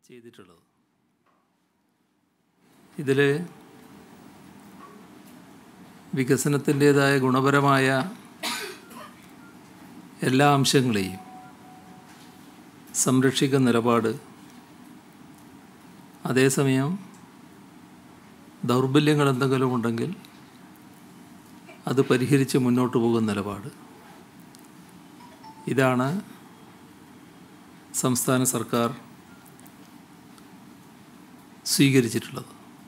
ചെയ്തിട്ടുള്ളത്. ഇതിൽ വികസനത്തിൻ്റേതായ ഗുണപരമായ എല്ലാ അംശങ്ങളെയും സംരക്ഷിക്കുന്ന നിലപാട്, അതേസമയം ദൗർബല്യങ്ങൾ എന്തെങ്കിലും ഉണ്ടെങ്കിൽ അത് പരിഹരിച്ച് മുന്നോട്ട് പോകുന്ന നിലപാട്, ഇതാണ് സംസ്ഥാന സർക്കാർ സ്വീകരിച്ചിട്ടുള്ളത്.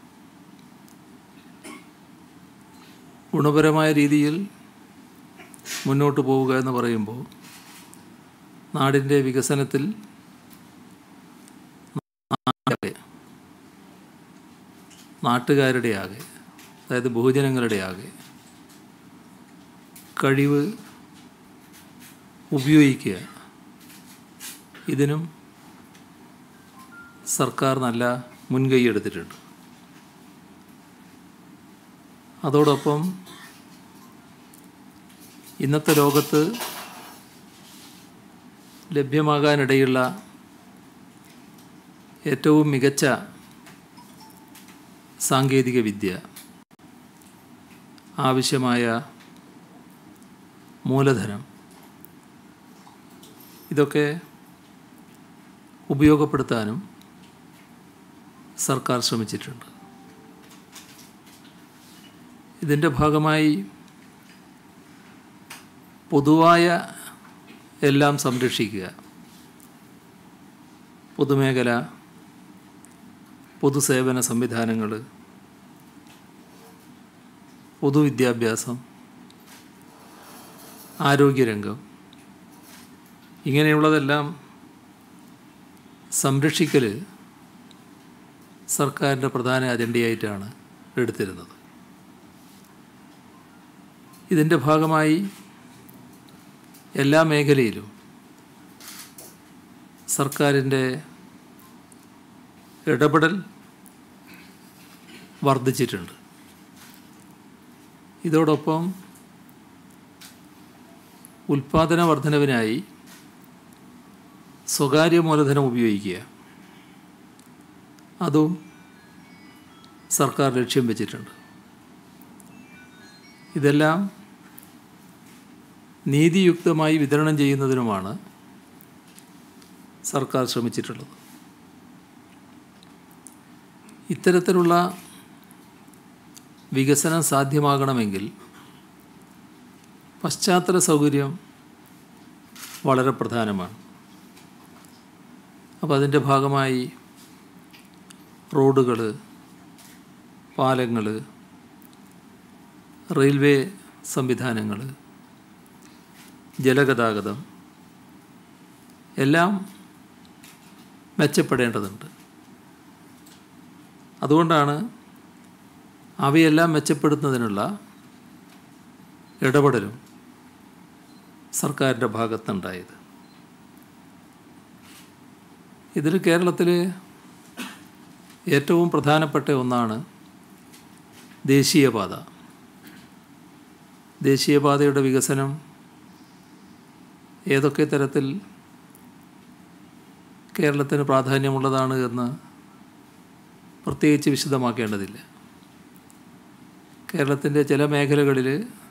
ഗുണപരമായ രീതിയിൽ മുന്നോട്ട് പോവുക എന്ന് പറയുമ്പോൾ നാടിൻ്റെ വികസനത്തിൽ നാട്ടുകാരുടെ ആകെ, അതായത് ബഹുജനങ്ങളുടെ ആകെ കഴിവ് ഉപയോഗിക്കുക, ഇതിനും സർക്കാർ നല്ല മുൻകൈ എടുത്തിട്ടുണ്ട്. അതോടൊപ്പം ഇന്നത്തെ ലോകത്ത് ലഭ്യമാകാനിടയുള്ള ഏറ്റവും മികച്ച സാങ്കേതിക വിദ്യ, ആവശ്യമായ മൂലധനം, ഇതൊക്കെ ഉപയോഗപ്പെടുത്താനും സർക്കാർ ശ്രമിച്ചിട്ടുണ്ട്. ഇതിൻ്റെ ഭാഗമായി പൊതുവായ എല്ലാം സംരക്ഷിക്കുക, പൊതുമേഖല, പൊതുസേവന സംവിധാനങ്ങൾ, പൊതുവിദ്യാഭ്യാസം, ആരോഗ്യരംഗം, ഇങ്ങനെയുള്ളതെല്ലാം സംരക്ഷിക്കൽ സർക്കാരിൻ്റെ പ്രധാന അജണ്ടയായിട്ടാണ് എടുത്തിരുന്നത്. ഇതിൻ്റെ ഭാഗമായി എല്ലാ മേഖലയിലും സർക്കാരിൻ്റെ ഇടപെടൽ വർദ്ധിച്ചിട്ടുണ്ട്. ഇതോടൊപ്പം ഉൽപ്പാദന വർധനവിനായി സ്വകാര്യ മൂലധനം ഉപയോഗിക്കുക, അതും സർക്കാർ ലക്ഷ്യം വെച്ചിട്ടുണ്ട്. ഇതെല്ലാം നീതിയുക്തമായി വിതരണം ചെയ്യുന്നതിനുമാണ് സർക്കാർ ശ്രമിച്ചിട്ടുള്ളത്. ഇത്തരത്തിലുള്ള വികസനം സാധ്യമാകണമെങ്കിൽ പശ്ചാത്തല സൗകര്യം വളരെ പ്രധാനമാണ്. അപ്പോൾ അതിൻ്റെ ഭാഗമായി റോഡുകൾ, പാലങ്ങൾ, റെയിൽവേ സംവിധാനങ്ങൾ, ജലഗതാഗതം എല്ലാം മെച്ചപ്പെടേണ്ടതുണ്ട്. അതുകൊണ്ടാണ് അവയെല്ലാം മെച്ചപ്പെടുത്തുന്നതിനുള്ള ഇടപെടലും സർക്കാരിൻ്റെ ഭാഗത്തുണ്ടായത്. ഇതിൽ കേരളത്തിൽ ഏറ്റവും പ്രധാനപ്പെട്ട ഒന്നാണ് ദേശീയപാത. ദേശീയപാതയുടെ വികസനം ഏതൊക്കെ തരത്തിൽ കേരളത്തിന് പ്രാധാന്യമുള്ളതാണ് എന്ന് പ്രത്യേകിച്ച് വിശദമാക്കേണ്ടതില്ല. കേരളത്തിൻ്റെ ചില മേഖലകളിൽ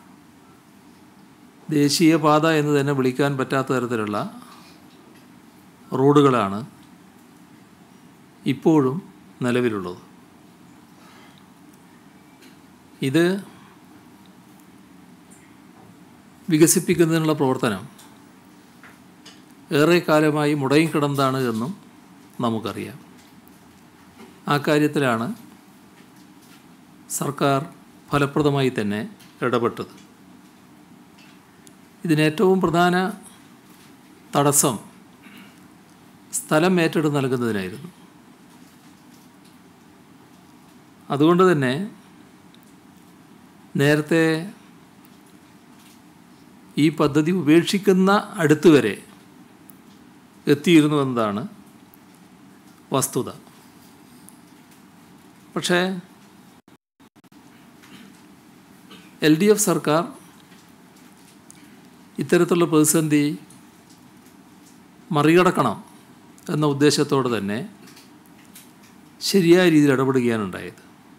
ദേശീയപാത എന്ന് തന്നെ വിളിക്കാൻ പറ്റാത്ത തരത്തിലുള്ള റോഡുകളാണ് ഇപ്പോഴും നിലവിലുള്ളത്. ഇത് വികസിപ്പിക്കുന്നതിനുള്ള പ്രവർത്തനം ഏറെ കാലമായി മുടങ്ങിക്കിടന്നതാണ് എന്നും നമുക്കറിയാം. ആ കാര്യത്തിലാണ് സർക്കാർ ഫലപ്രദമായി തന്നെ ഇടപെട്ടത്. ഇതിനേറ്റവും പ്രധാന തടസ്സം സ്ഥലം ഏറ്റെടുത്ത് നൽകുന്നതിനായിരുന്നു. അതുകൊണ്ട് തന്നെ നേരത്തെ ഈ പദ്ധതി ഉപേക്ഷിക്കുന്ന അടുത്തുവരെ എത്തിയിരുന്നു എന്നതാണ് വസ്തുത. പക്ഷേ LDF സർക്കാർ ഇത്തരത്തിലുള്ള പ്രതിസന്ധി മറികടക്കണം എന്ന ഉദ്ദേശത്തോടെ തന്നെ ശരിയായ രീതിയിൽ ഇടപെടുകയാണ് ഉണ്ടായത്.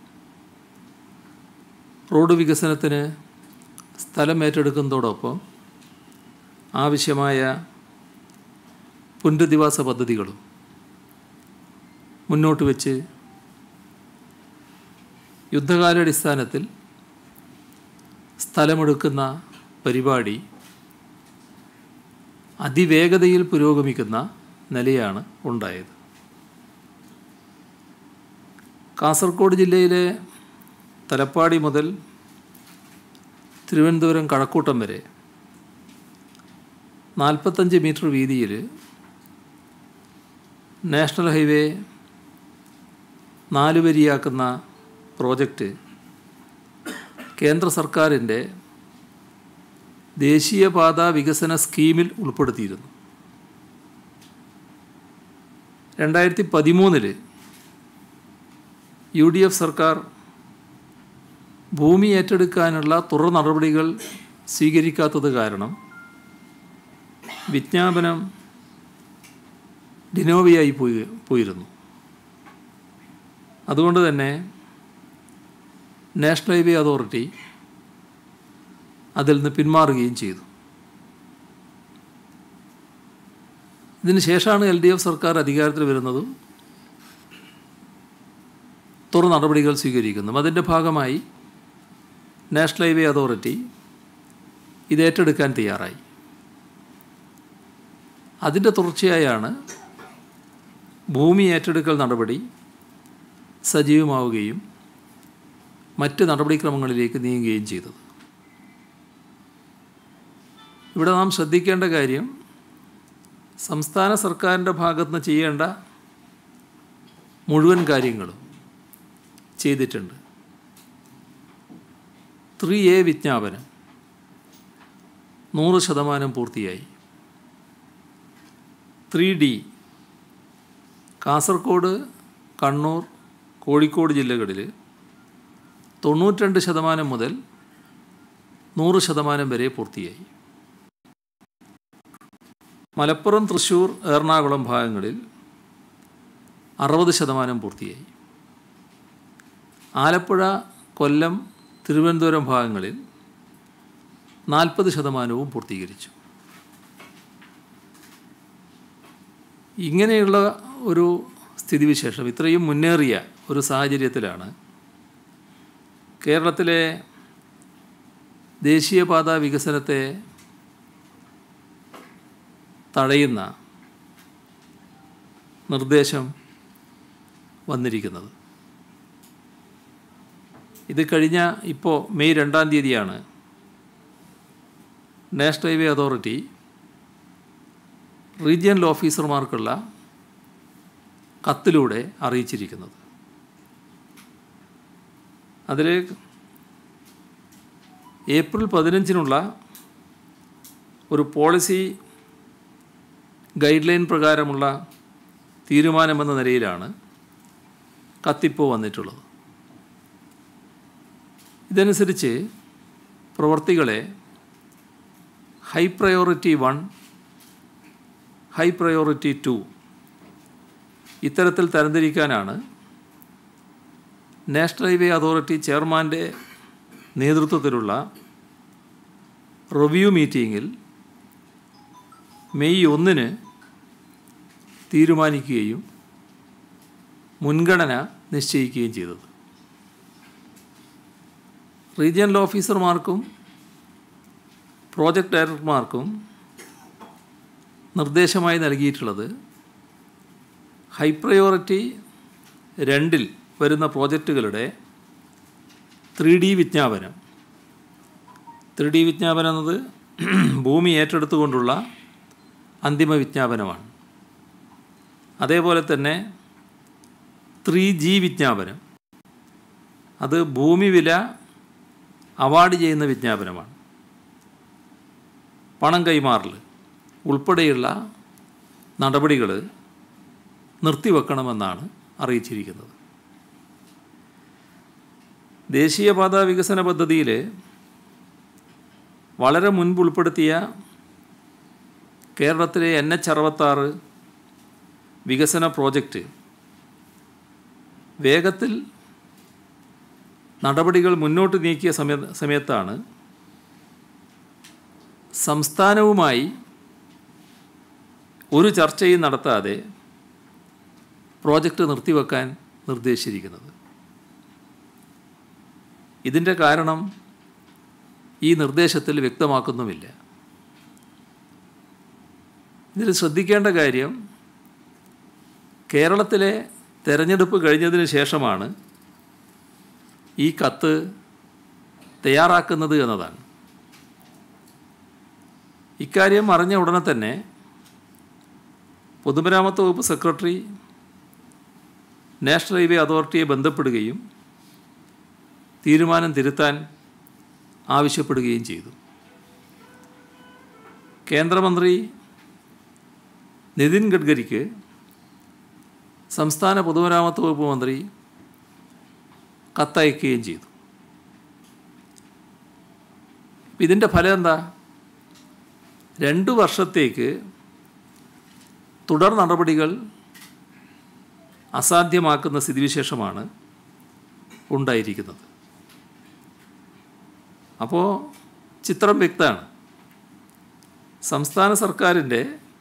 റോഡ് വികസനത്തിന് സ്ഥലം ഏറ്റെടുക്കുന്നതോടൊപ്പം ആവശ്യമായ പുനരധിവാസ പദ്ധതികളും മുന്നോട്ട് വെച്ച് യുദ്ധകാലാടിസ്ഥാനത്തിൽ സ്ഥലമെടുക്കുന്ന പരിപാടി അതിവേഗതയിൽ പുരോഗമിക്കുന്ന നിലയാണ് ഉണ്ടായത്. കാസർഗോഡ് ജില്ലയിലെ തലപ്പാടി മുതൽ തിരുവനന്തപുരം കഴക്കൂട്ടം വരെ 45 മീറ്റർ വീതിയിൽ നാഷണൽ ഹൈവേ 4 വരിയാക്കുന്ന പ്രോജക്റ്റ് കേന്ദ്ര സർക്കാരിൻ്റെ ദേശീയപാത വികസന സ്കീമിൽ ഉൾപ്പെടുത്തിയിരുന്നു. 2013 UDF സർക്കാർ ഭൂമി ഏറ്റെടുക്കാനുള്ള തുടർ നടപടികൾ സ്വീകരിക്കാത്തത് കാരണം വിജ്ഞാപനം ഡിനോവിയായി പോയിരുന്നു. അതുകൊണ്ട് തന്നെ നാഷണൽ ഹൈവേ അതോറിറ്റി അതിൽ നിന്ന് പിന്മാറുകയും ചെയ്തു. ഇതിന് ശേഷമാണ് LDF സർക്കാർ അധികാരത്തിൽ വരുന്നതും തുടർ നടപടികൾ സ്വീകരിക്കുന്നതും. അതിൻ്റെ ഭാഗമായി നാഷണൽ ഹൈവേ അതോറിറ്റി ഇത് ഏറ്റെടുക്കാൻ തയ്യാറായി. അതിൻ്റെ തുടർച്ചയായാണ് ഭൂമി ഏറ്റെടുക്കൽ നടപടി സജീവമാവുകയും മറ്റ് നടപടിക്രമങ്ങളിലേക്ക് നീങ്ങുകയും ചെയ്തത്. ഇവിടെ നാം ശ്രദ്ധിക്കേണ്ട കാര്യം, സംസ്ഥാന സർക്കാരിൻ്റെ ഭാഗത്ത് നിന്ന് ചെയ്യേണ്ട മുഴുവൻ കാര്യങ്ങളും ചെയ്തിട്ടുണ്ട്. 3A വിജ്ഞാപനം 100% പൂർത്തിയായി. 3D കാസർഗോഡ്, കണ്ണൂർ, കോഴിക്കോട് ജില്ലകളിൽ 92% മുതൽ 100% വരെ പൂർത്തിയായി. മലപ്പുറം, തൃശ്ശൂർ, എറണാകുളം ഭാഗങ്ങളിൽ 60% പൂർത്തിയായി. ആലപ്പുഴ, കൊല്ലം, തിരുവനന്തപുരം ഭാഗങ്ങളിൽ 40% പൂർത്തീകരിച്ചു. ഇങ്ങനെയുള്ള ഒരു സ്ഥിതിവിശേഷം, ഇത്രയും മുന്നേറിയ ഒരു സാഹചര്യത്തിലാണ് കേരളത്തിലെ ദേശീയപാത വികസനത്തെ തടയുന്ന നിർദ്ദേശം വന്നിരിക്കുന്നത്. ഇത് കഴിഞ്ഞ മെയ് 2-ാം തീയതിയാണ് നാഷണൽ ഹൈവേ അതോറിറ്റി റീജിയണൽ ഓഫീസർമാർക്കുള്ള കത്തിലൂടെ അറിയിച്ചിരിക്കുന്നത്. അതിൽ ഏപ്രിൽ 15-നുള്ള ഒരു പോളിസി ഗൈഡ് ലൈൻ പ്രകാരമുള്ള തീരുമാനമെന്ന നിലയിലാണ് കത്തിപ്പോൾ വന്നിട്ടുള്ളത്. ഇതനുസരിച്ച് പ്രവൃത്തികളെ ഹൈ പ്രയോറിറ്റി 1, ഹൈ പ്രയോറിറ്റി 2 ഇത്തരത്തിൽ തരംതിരിക്കാനാണ് നാഷണൽ ഹൈവേ അതോറിറ്റി ചെയർമാൻ്റെ നേതൃത്വത്തിലുള്ള റിവ്യൂ മീറ്റിങ്ങിൽ മെയ് 1-ന് തീരുമാനിക്കുകയും മുൻഗണന നിശ്ചയിക്കുകയും ചെയ്തത്. റീജിയണൽ ഓഫീസർമാർക്കും പ്രോജക്റ്റ് ഡയറക്ടർമാർക്കും നിർദ്ദേശമായി നൽകിയിട്ടുള്ളത് ഹൈ പ്രയോറിറ്റി 2-ൽ വരുന്ന പ്രോജക്റ്റുകളുടെ 3D വിജ്ഞാപനം. 3D വിജ്ഞാപനം എന്നത് ഭൂമി ഏറ്റെടുത്തുകൊണ്ടുള്ള അന്തിമ വിജ്ഞാപനമാണ്. അതേപോലെ തന്നെ 3G വിജ്ഞാപനം, അത് ഭൂമി വില അവാർഡ് ചെയ്യുന്ന വിജ്ഞാപനമാണ്. പണം കൈമാറൽ ഉൾപ്പെടെയുള്ള നടപടികൾ നിർത്തിവെക്കണമെന്നാണ് അറിയിച്ചിരിക്കുന്നത്. ദേശീയപാത വികസന പദ്ധതിയിൽ വളരെ മുൻപ് ഉൾപ്പെടുത്തിയ കേരളത്തിലെ NH 66 വികസന പ്രോജക്റ്റ് വേഗത്തിൽ നടപടികൾ മുന്നോട്ട് നീക്കിയ സമയത്താണ് സംസ്ഥാനവുമായി ഒരു ചർച്ചയും നടത്താതെ പ്രോജക്റ്റ് നിർത്തിവെക്കാൻ നിർദ്ദേശിച്ചിരിക്കുന്നത്. ഇതിൻ്റെ കാരണം ഈ നിർദ്ദേശത്തിൽ വ്യക്തമാക്കുന്നുമില്ല. ഇതിൽ ശ്രദ്ധിക്കേണ്ട കാര്യം, കേരളത്തിലെ തെരഞ്ഞെടുപ്പ് കഴിഞ്ഞതിന് ശേഷമാണ് ഈ കത്ത് തയ്യാറാക്കുന്നത് എന്നതാണ്. ഇക്കാര്യം അറിഞ്ഞ ഉടനെ തന്നെ പൊതുമരാമത്ത് വകുപ്പ് സെക്രട്ടറി നാഷണൽ ഹൈവേ അതോറിറ്റിയെ ബന്ധപ്പെടുകയും തീരുമാനം തിരുത്താൻ ആവശ്യപ്പെടുകയും ചെയ്തു. കേന്ദ്രമന്ത്രി നിതിൻ ഗഡ്കരിക്ക് സംസ്ഥാന പൊതുമരാമത്ത് വകുപ്പ് മന്ത്രി കത്തയക്കുകയും ചെയ്തു. ഇതിൻ്റെ ഫലം എന്താ? 2 വർഷത്തേക്ക് തുടർ നടപടികൾ അസാധ്യമാക്കുന്ന സ്ഥിതിവിശേഷമാണ് ഉണ്ടായിരിക്കുന്നത്. അപ്പോൾ ചിത്രം വ്യക്തമാണ്. സംസ്ഥാന സർക്കാരിൻ്റെ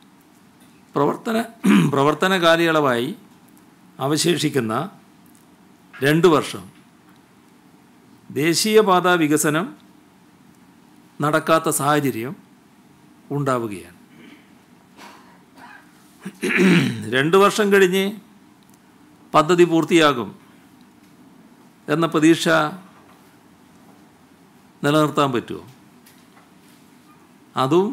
പ്രവർത്തന കാലയളവായി അവശേഷിക്കുന്ന 2 വർഷം ദേശീയപാതാ വികസനം നടക്കാത്ത സാഹചര്യം ഉണ്ടാവുകയാണ്. 2 വർഷം കഴിഞ്ഞ് പദ്ധതി പൂർത്തിയാകും എന്ന പ്രതീക്ഷ നിലനിർത്താൻ പറ്റുമോ? അതും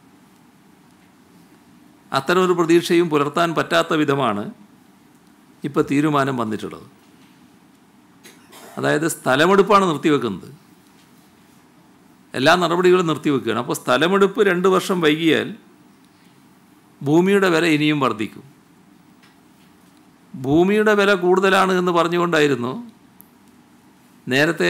അത്തരമൊരു പ്രതീക്ഷയും പുലർത്താൻ പറ്റാത്ത വിധമാണ് ഇപ്പോൾ തീരുമാനം വന്നിട്ടുള്ളത്. അതായത് സ്ഥലമെടുപ്പാണ് നിർത്തിവെക്കുന്നത്. എല്ലാ നടപടികളും നിർത്തിവെക്കുകയാണ്. അപ്പോൾ സ്ഥലമെടുപ്പ് 2 വർഷം വൈകിയാൽ ഭൂമിയുടെ വില ഇനിയും വർദ്ധിക്കും. ഭൂമിയുടെ വില കൂടുതലാണ് എന്ന് പറഞ്ഞുകൊണ്ടായിരുന്നു നേരത്തെ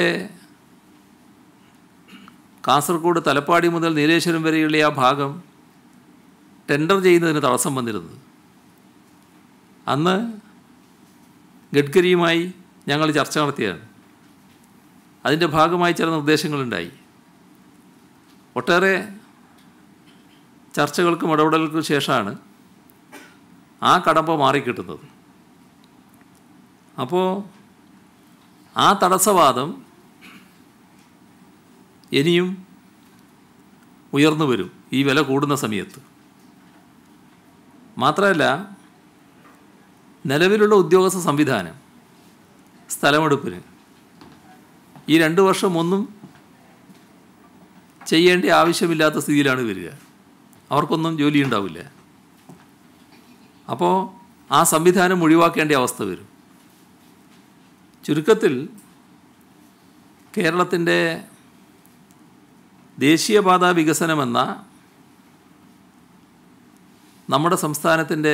കാസർഗോഡ് തലപ്പാടി മുതൽ നീലേശ്വരം വരെയുള്ള ആ ഭാഗം ടെൻഡർ ചെയ്യുന്നതിന് തടസ്സം വന്നിരുന്നത്. അന്ന് ഗഡ്കരിയുമായി ഞങ്ങൾ ചർച്ച നടത്തിയാണ്. അതിൻ്റെ ഭാഗമായി ചില നിർദ്ദേശങ്ങളുണ്ടായി. ഒട്ടേറെ ചർച്ചകൾക്കും ഇടപെടലുകൾക്കും ശേഷമാണ് ആ കടമ്പ മാറിക്കിട്ടുന്നത്. അപ്പോൾ ആ തടസ്സവാദം ഇനിയും ഉയർന്നു വരും ഈ വില കൂടുന്ന സമയത്ത്. മാത്രമല്ല, നിലവിലുള്ള ഉദ്യോഗസ്ഥ സംവിധാനം സ്ഥലമെടുപ്പിന് ഈ 2 വർഷം ഒന്നും ചെയ്യേണ്ട ആവശ്യമില്ലാത്ത സ്ഥിതിയിലാണ് വരിക. അവർക്കൊന്നും ജോലി ഉണ്ടാവില്ല. അപ്പോൾ ആ സംവിധാനം ഒഴിവാക്കേണ്ട അവസ്ഥ വരും. ചുരുക്കത്തിൽ കേരളത്തിൻ്റെ ദേശീയപാതാ വികസനമെന്ന നമ്മുടെ സംസ്ഥാനത്തിൻ്റെ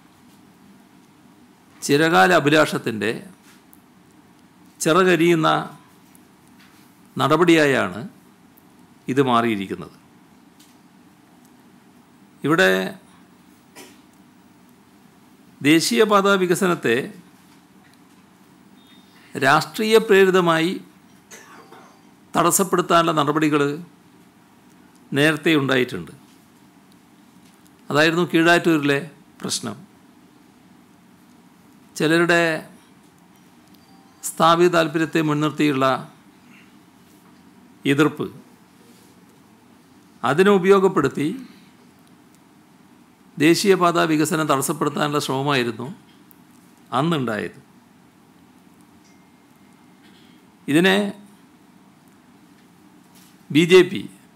ചിരകാല അഭിലാഷത്തിൻ്റെ ചിറകരിയുന്ന നടപടിയായാണ് ഇത് മാറിയിരിക്കുന്നത്. ഇവിടെ ദേശീയപാതാ വികസനത്തെ രാഷ്ട്രീയ പ്രേരിതമായി തടസ്സപ്പെടുത്താനുള്ള നടപടികൾ നേരത്തെ ഉണ്ടായിട്ടുണ്ട്. അതായിരുന്നു കീഴാറ്റൂരിലെ പ്രശ്നം. ചിലരുടെ സ്ഥാപിത താല്പര്യത്തെ മുൻനിർത്തിയുള്ള എതിർപ്പ് അതിനെ ഉപയോഗപ്പെടുത്തി ദേശീയപാതാ വികസനം തടസ്സപ്പെടുത്താനുള്ള ശ്രമമായിരുന്നു അന്നുണ്ടായത്. ഇതിനെ BJP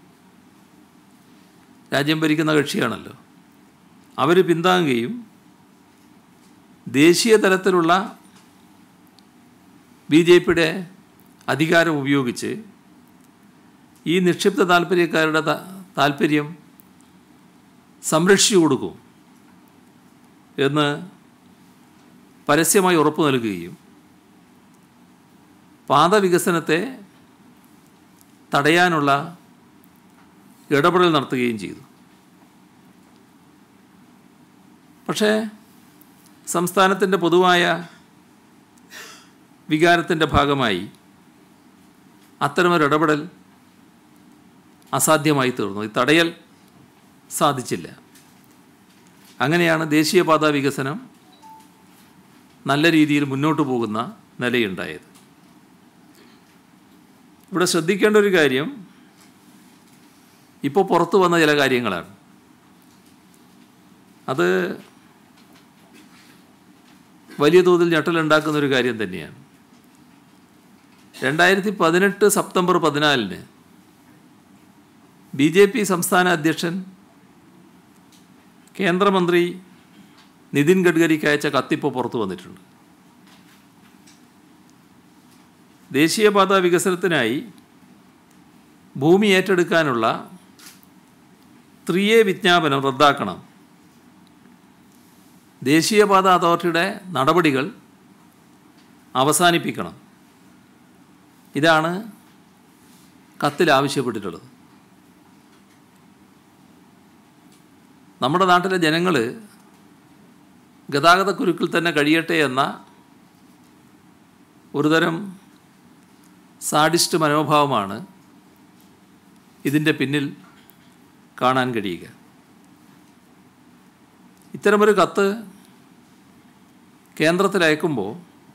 രാജ്യം ഭരിക്കുന്ന കക്ഷിയാണല്ലോ, അവർ പിന്താങ്ങുകയും ദേശീയ തലത്തിലുള്ള BJPയുടെ അധികാരം ഉപയോഗിച്ച് ഈ നിക്ഷിപ്ത താല്പര്യക്കാരുടെ താല്പര്യം സംരക്ഷിച്ചു കൊടുക്കും എന്ന് പരസ്യമായി ഉറപ്പു നൽകുകയും പാത വികസനത്തെ തടയാനുള്ള ഇടപെടൽ നടത്തുകയും ചെയ്തു. പക്ഷേ സംസ്ഥാനത്തിൻ്റെ പൊതുവായ വികാരത്തിൻ്റെ ഭാഗമായി അത്തരമൊരു ഇടപെടൽ അസാധ്യമായി തീർന്നു. ഇത് തടയൽ സാധിച്ചില്ല. അങ്ങനെയാണ് ദേശീയപാതാ വികസനം നല്ല രീതിയിൽ മുന്നോട്ട് പോകുന്ന നിലയുണ്ടായത്. ഇവിടെ ശ്രദ്ധിക്കേണ്ട ഒരു കാര്യം ഇപ്പോൾ പുറത്തു വന്ന ചില കാര്യങ്ങളാണ്. അത് വലിയ തോതിൽ ഞെട്ടലുണ്ടാക്കുന്നൊരു കാര്യം തന്നെയാണ്. 2018 സെപ്റ്റംബർ 14 BJP സംസ്ഥാന അധ്യക്ഷൻ കേന്ദ്രമന്ത്രി നിതിൻ ഗഡ്കരിക്ക് അയച്ച കത്തിപ്പോൾ പുറത്തു വന്നിട്ടുണ്ട്. ദേശീയപാതാ വികസനത്തിനായി ഭൂമി ഏറ്റെടുക്കാനുള്ള 3A വിജ്ഞാപനം റദ്ദാക്കണം, ദേശീയപാത അതോറിറ്റിയുടെ നടപടികൾ അവസാനിപ്പിക്കണം, ഇതാണ് കത്തിൽ ആവശ്യപ്പെട്ടിട്ടുള്ളത്. നമ്മുടെ നാട്ടിലെ ജനങ്ങൾ ഗതാഗതക്കുരുക്കിൽ തന്നെ കഴിയട്ടെ എന്ന ഒരുതരം സാഡിസ്റ്റ് മനോഭാവമാണ് ഇതിൻ്റെ പിന്നിൽ കാണാൻ കഴിയുക. ഇത്തരമൊരു കത്ത് കേന്ദ്രത്തിൽ അയക്കുമ്പോൾ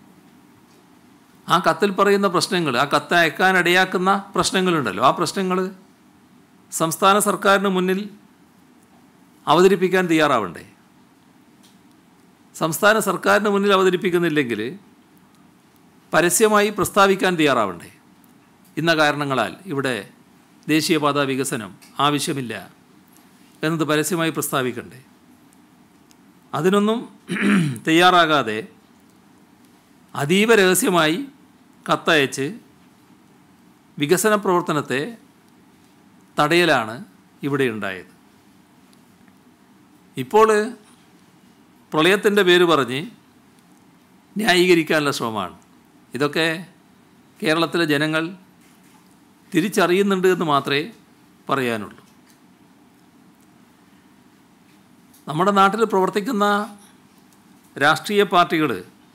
ആ കത്തിൽ പറയുന്ന പ്രശ്നങ്ങൾ, ആ കത്ത് അയക്കാനിടയാക്കുന്ന പ്രശ്നങ്ങളുണ്ടല്ലോ, ആ പ്രശ്നങ്ങൾ സംസ്ഥാന സർക്കാരിന് മുന്നിൽ അവതരിപ്പിക്കാൻ തയ്യാറാവണ്ടേ? സംസ്ഥാന സർക്കാരിന് മുന്നിൽ അവതരിപ്പിക്കുന്നില്ലെങ്കിൽ പരസ്യമായി പ്രസ്താവിക്കാൻ തയ്യാറാവണ്ടേ? ഇന്ന കാരണങ്ങളാൽ ഇവിടെ ദേശീയപാതാ വികസനം ആവശ്യമില്ല എന്നത് പരസ്യമായി പ്രസ്താവിക്കണ്ടേ? അതിനൊന്നും തയ്യാറാകാതെ അതീവ രഹസ്യമായി കത്തയച്ച് വികസന പ്രവർത്തനത്തെ തടയലാണ് ഇവിടെ ഉണ്ടായത്. ഇപ്പോൾ പ്രളയത്തിൻ്റെ പേര് പറഞ്ഞ് ന്യായീകരിക്കാനുള്ള ശ്രമമാണ്. ഇതൊക്കെ കേരളത്തിലെ ജനങ്ങൾ തിരിച്ചറിയുന്നുണ്ട് എന്ന് മാത്രമേ പറയാനുള്ളൂ. നമ്മുടെ നാട്ടിൽ പ്രവർത്തിക്കുന്ന രാഷ്ട്രീയ പാർട്ടികൾ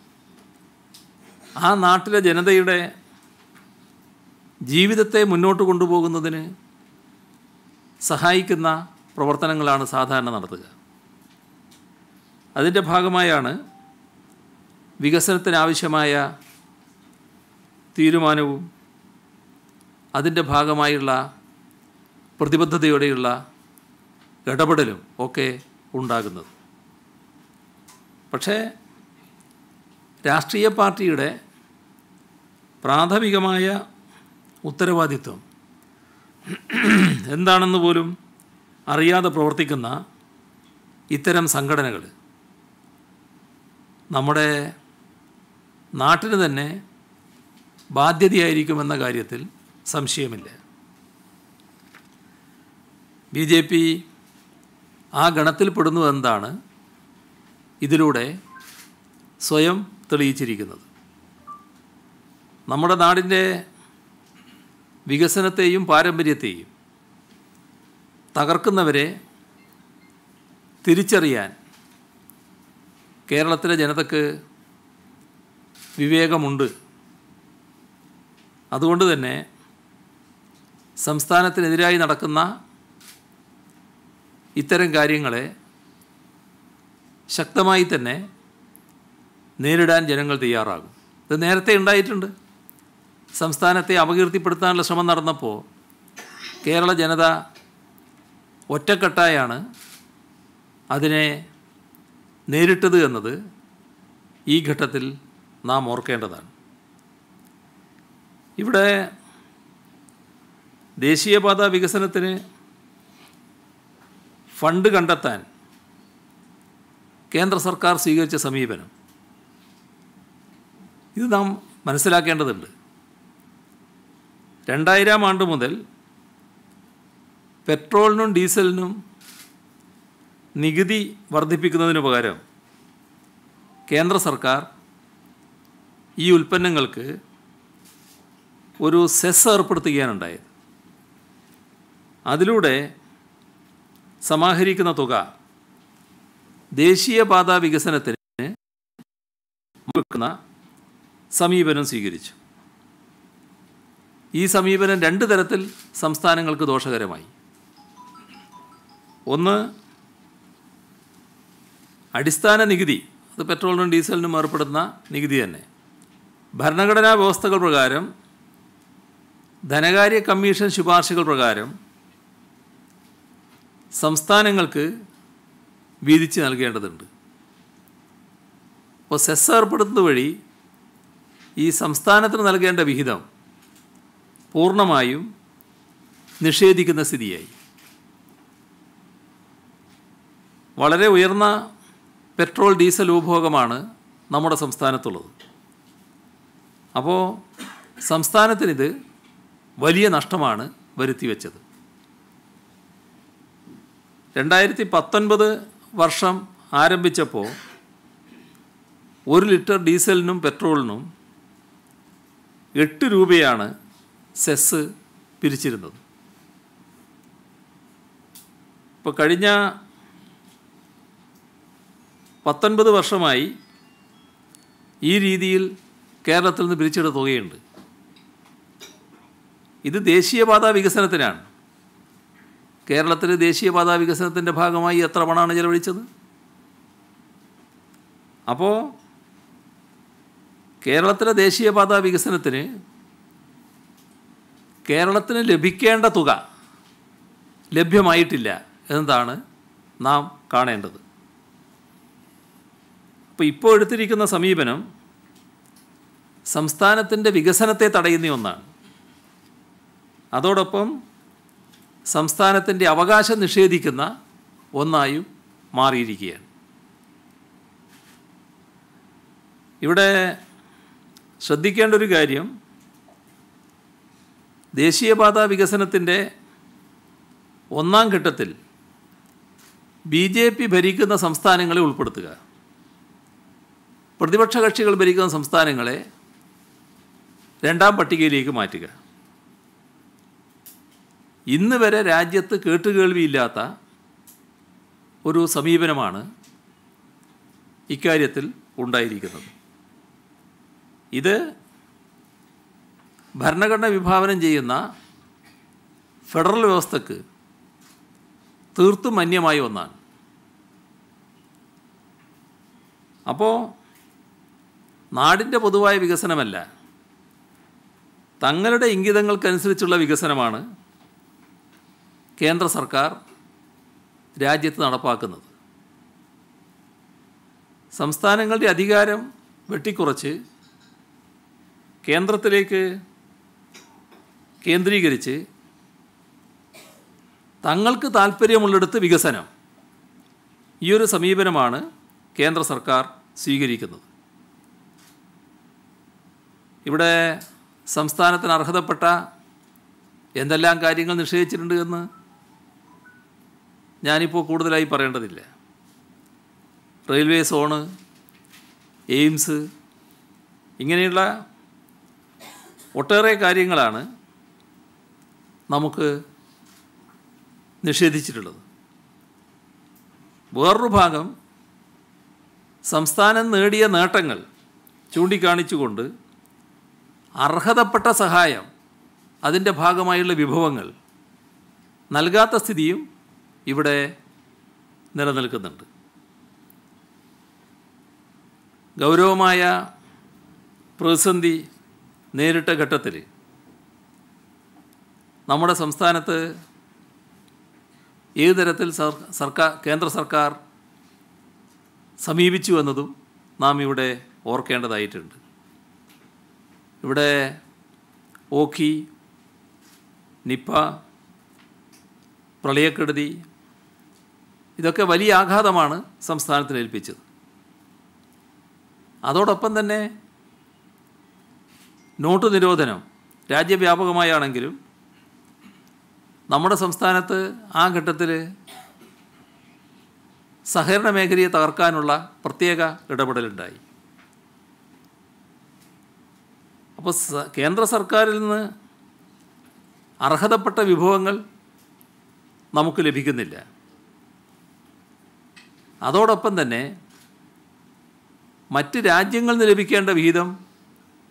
ആ നാട്ടിലെ ജനതയുടെ ജീവിതത്തെ മുന്നോട്ട് കൊണ്ടുപോകുന്നതിന് സഹായിക്കുന്ന പ്രവർത്തനങ്ങളാണ് സാധാരണ നടത്തുക. അതിൻ്റെ ഭാഗമായാണ് വികസനത്തിനാവശ്യമായ തീരുമാനവും അതിൻ്റെ ഭാഗമായുള്ള പ്രതിബദ്ധതയോടെയുള്ള ഇടപെടലും ഒക്കെ ഉണ്ടാകുന്നത്. പക്ഷേ രാഷ്ട്രീയ പാർട്ടിയുടെ പ്രാഥമികമായ ഉത്തരവാദിത്വം എന്താണെന്ന് പോലും അറിയാതെ പ്രവർത്തിക്കുന്ന ഇത്തരം സംഘടനകൾ നമ്മുടെ നാട്ടിന് തന്നെ ബാധ്യതയായിരിക്കുമെന്ന കാര്യത്തിൽ സംശയമില്ല. BJP ആ ഗണത്തിൽപ്പെടുന്നു എന്നതാണ് ഇതിലൂടെ സ്വയം തെളിയിച്ചിരിക്കുന്നത്. നമ്മുടെ നാടിൻ്റെ വികസനത്തെയും പാരമ്പര്യത്തെയും തകർക്കുന്നവരെ തിരിച്ചറിയാൻ കേരളത്തിലെ ജനതയ്ക്ക് വിവേകമുണ്ട്. അതുകൊണ്ട് തന്നെ സംസ്ഥാനത്തിനെതിരായി നടക്കുന്ന ഇത്തരം കാര്യങ്ങളെ ശക്തമായി തന്നെ നേരിടാൻ ജനങ്ങൾ തയ്യാറാകും. ഇത് നേരത്തെ ഉണ്ടായിട്ടുണ്ട്. സംസ്ഥാനത്തെ അപകീർത്തിപ്പെടുത്താനുള്ള ശ്രമം നടന്നപ്പോൾ കേരള ജനത ഒറ്റക്കെട്ടായാണ് അതിനെ നേരിട്ടത് എന്നത് ഈ ഘട്ടത്തിൽ നാം ഓർക്കേണ്ടതാണ്. ഇവിടെ ദേശീയപാതാ വികസനത്തിന് ഫണ്ട് കണ്ടെത്താൻ കേന്ദ്ര സർക്കാർ സ്വീകരിച്ച സമീപനം ഇത് നാം മനസ്സിലാക്കേണ്ടതുണ്ട്. 2000 ആണ്ട് മുതൽ പെട്രോളിനും ഡീസലിനും നികുതി വർദ്ധിപ്പിക്കുന്നതിന് പകരം കേന്ദ്ര സർക്കാർ ഈ ഉൽപ്പന്നങ്ങൾക്ക് ഒരു സെസ് ഏർപ്പെടുത്തുകയാണുണ്ടായത്. അതിലൂടെ സമാഹരിക്കുന്ന തുക ദേശീയപാതാ വികസനത്തിന് സമീപനം സ്വീകരിച്ചു. ഈ സമീപനം രണ്ട് തരത്തിൽ സംസ്ഥാനങ്ങൾക്ക് ദോഷകരമായി. ഒന്ന്, അടിസ്ഥാന നികുതി, അത് പെട്രോളിനും ഡീസലിനും ഏർപ്പെടുന്ന നികുതി തന്നെ, ഭരണഘടനാ വ്യവസ്ഥകൾ പ്രകാരം ധനകാര്യ കമ്മീഷൻ ശുപാർശകൾ പ്രകാരം സംസ്ഥാനങ്ങൾക്ക് വീതിച്ച് നൽകേണ്ടതുണ്ട്. അപ്പോൾ സെസ് ഏർപ്പെടുത്തുന്നത് വഴി ഈ സംസ്ഥാനത്തിന് നൽകേണ്ട വിഹിതം പൂർണ്ണമായും നിഷേധിക്കുന്ന സ്ഥിതിയായി. വളരെ ഉയർന്ന പെട്രോൾ ഡീസൽ ഉപഭോഗമാണ് നമ്മുടെ സംസ്ഥാനത്തുള്ളത്. അപ്പോൾ സംസ്ഥാനത്തിനിത് വലിയ നഷ്ടമാണ് വരുത്തിവെച്ചത്. 2019 വർഷം ആരംഭിച്ചപ്പോൾ 1 ലിറ്റർ ഡീസലിനും പെട്രോളിനും 8 രൂപയാണ് സെസ് പിരിച്ചിരുന്നത്. ഇപ്പോൾ കഴിഞ്ഞ 19 വർഷമായി ഈ രീതിയിൽ കേരളത്തിൽ നിന്ന് പിരിച്ചെടുത്ത തുകയുണ്ട്. ഇത് ദേശീയപാതാ വികസനത്തിനാണ്. കേരളത്തിൽ ദേശീയപാതാ വികസനത്തിൻ്റെ ഭാഗമായി എത്ര പണമാണ് ചെലവഴിച്ചത്? അപ്പോൾ കേരളത്തിലെ ദേശീയപാതാ വികസനത്തിന് കേരളത്തിന് ലഭിക്കേണ്ട തുക ലഭ്യമായിട്ടില്ല എന്നതാണ് നാം കാണേണ്ടത്. ഇപ്പോൾ എടുത്തിരിക്കുന്ന സമീപനം സംസ്ഥാനത്തിൻ്റെ വികസനത്തെ തടയുന്ന ഒന്നാണ്. അതോടൊപ്പം സംസ്ഥാനത്തിൻ്റെ അവകാശം നിഷേധിക്കുന്ന ഒന്നായും മാറിയിരിക്കുകയാണ്. ഇവിടെ ശ്രദ്ധിക്കേണ്ട ഒരു കാര്യം, ദേശീയപാതാ വികസനത്തിൻ്റെ ഒന്നാം ഘട്ടത്തിൽ BJP ഭരിക്കുന്ന സംസ്ഥാനങ്ങളെ ഉൾപ്പെടുത്തുക, പ്രതിപക്ഷ കക്ഷികൾ ഭരിക്കുന്ന സംസ്ഥാനങ്ങളെ രണ്ടാം പട്ടികയിലേക്ക് മാറ്റുക. ഇന്ന് വരെ രാജ്യത്ത് കേട്ടുകേൾവിയില്ലാത്ത ഒരു സമീപനമാണ് ഇക്കാര്യത്തിൽ ഉണ്ടായിരിക്കുന്നത്. ഇത് ഭരണഘടന വിഭാവനം ചെയ്യുന്ന ഫെഡറൽ വ്യവസ്ഥക്ക് തീർത്തും അന്യമായ ഒന്നാണ്. അപ്പോൾ നാടിൻ്റെ പൊതുവായ വികസനമല്ല, തങ്ങളുടെ ഇംഗിതങ്ങൾക്കനുസരിച്ചുള്ള വികസനമാണ് കേന്ദ്ര സർക്കാർ രാജ്യത്ത് നടപ്പാക്കുന്നത്. സംസ്ഥാനങ്ങളുടെ അധികാരം വെട്ടിക്കുറച്ച് കേന്ദ്രത്തിലേക്ക് കേന്ദ്രീകരിച്ച് തങ്ങൾക്ക് താൽപ്പര്യമുള്ളിടത്ത് വികസനം, ഈ ഒരു സമീപനമാണ് കേന്ദ്ര സർക്കാർ സ്വീകരിക്കുന്നത്. ഇവിടെ സംസ്ഥാനത്തിന് അർഹതപ്പെട്ട എന്തെല്ലാം കാര്യങ്ങൾ നിഷേധിച്ചിട്ടുണ്ട് എന്ന് ഞാനിപ്പോൾ കൂടുതലായി പറയേണ്ടതില്ല. റെയിൽവേ സോണ്, എയിംസ്, ഇങ്ങനെയുള്ള ഒട്ടേറെ കാര്യങ്ങളാണ് നമുക്ക് നിഷേധിച്ചിട്ടുള്ളത്. വേറൊരു ഭാഗം സംസ്ഥാനം നേടിയ നേട്ടങ്ങൾ ചൂണ്ടിക്കാണിച്ചുകൊണ്ട് അർഹതപ്പെട്ട സഹായം, അതിൻ്റെ ഭാഗമായുള്ള വിഭവങ്ങൾ നൽകാത്ത സ്ഥിതിയും ഇവിടെ നിലനിൽക്കുന്നുണ്ട്. ഗൗരവമായ പ്രതിസന്ധി നേരിട്ട ഘട്ടത്തിൽ നമ്മുടെ സംസ്ഥാനത്ത് ഏത് തരത്തിൽ കേന്ദ്ര സർക്കാർ സമീപിച്ചു എന്നതും നാം ഇവിടെ ഓർക്കേണ്ടതായിട്ടുണ്ട്. ഇവിടെ ഓഖി, നിപ്പ, പ്രളയക്കെടുതി, ഇതൊക്കെ വലിയ ആഘാതമാണ് സംസ്ഥാനത്തിന് ഏൽപ്പിച്ചത്. അതോടൊപ്പം തന്നെ നോട്ട് നിരോധനം രാജ്യവ്യാപകമായാണെങ്കിലും നമ്മുടെ സംസ്ഥാനത്ത് ആ ഘട്ടത്തിൽ സഹകരണ മേഖലയെ തകർക്കാനുള്ള പ്രത്യേക ഇടപെടലുണ്ടായി. അപ്പോൾ കേന്ദ്ര സർക്കാരിൽ നിന്ന് അർഹതപ്പെട്ട വിഭവങ്ങൾ നമുക്ക് ലഭിക്കുന്നില്ല. അതോടൊപ്പം തന്നെ മറ്റ് രാജ്യങ്ങളിൽ നിന്ന് ലഭിക്കേണ്ട വിഹിതം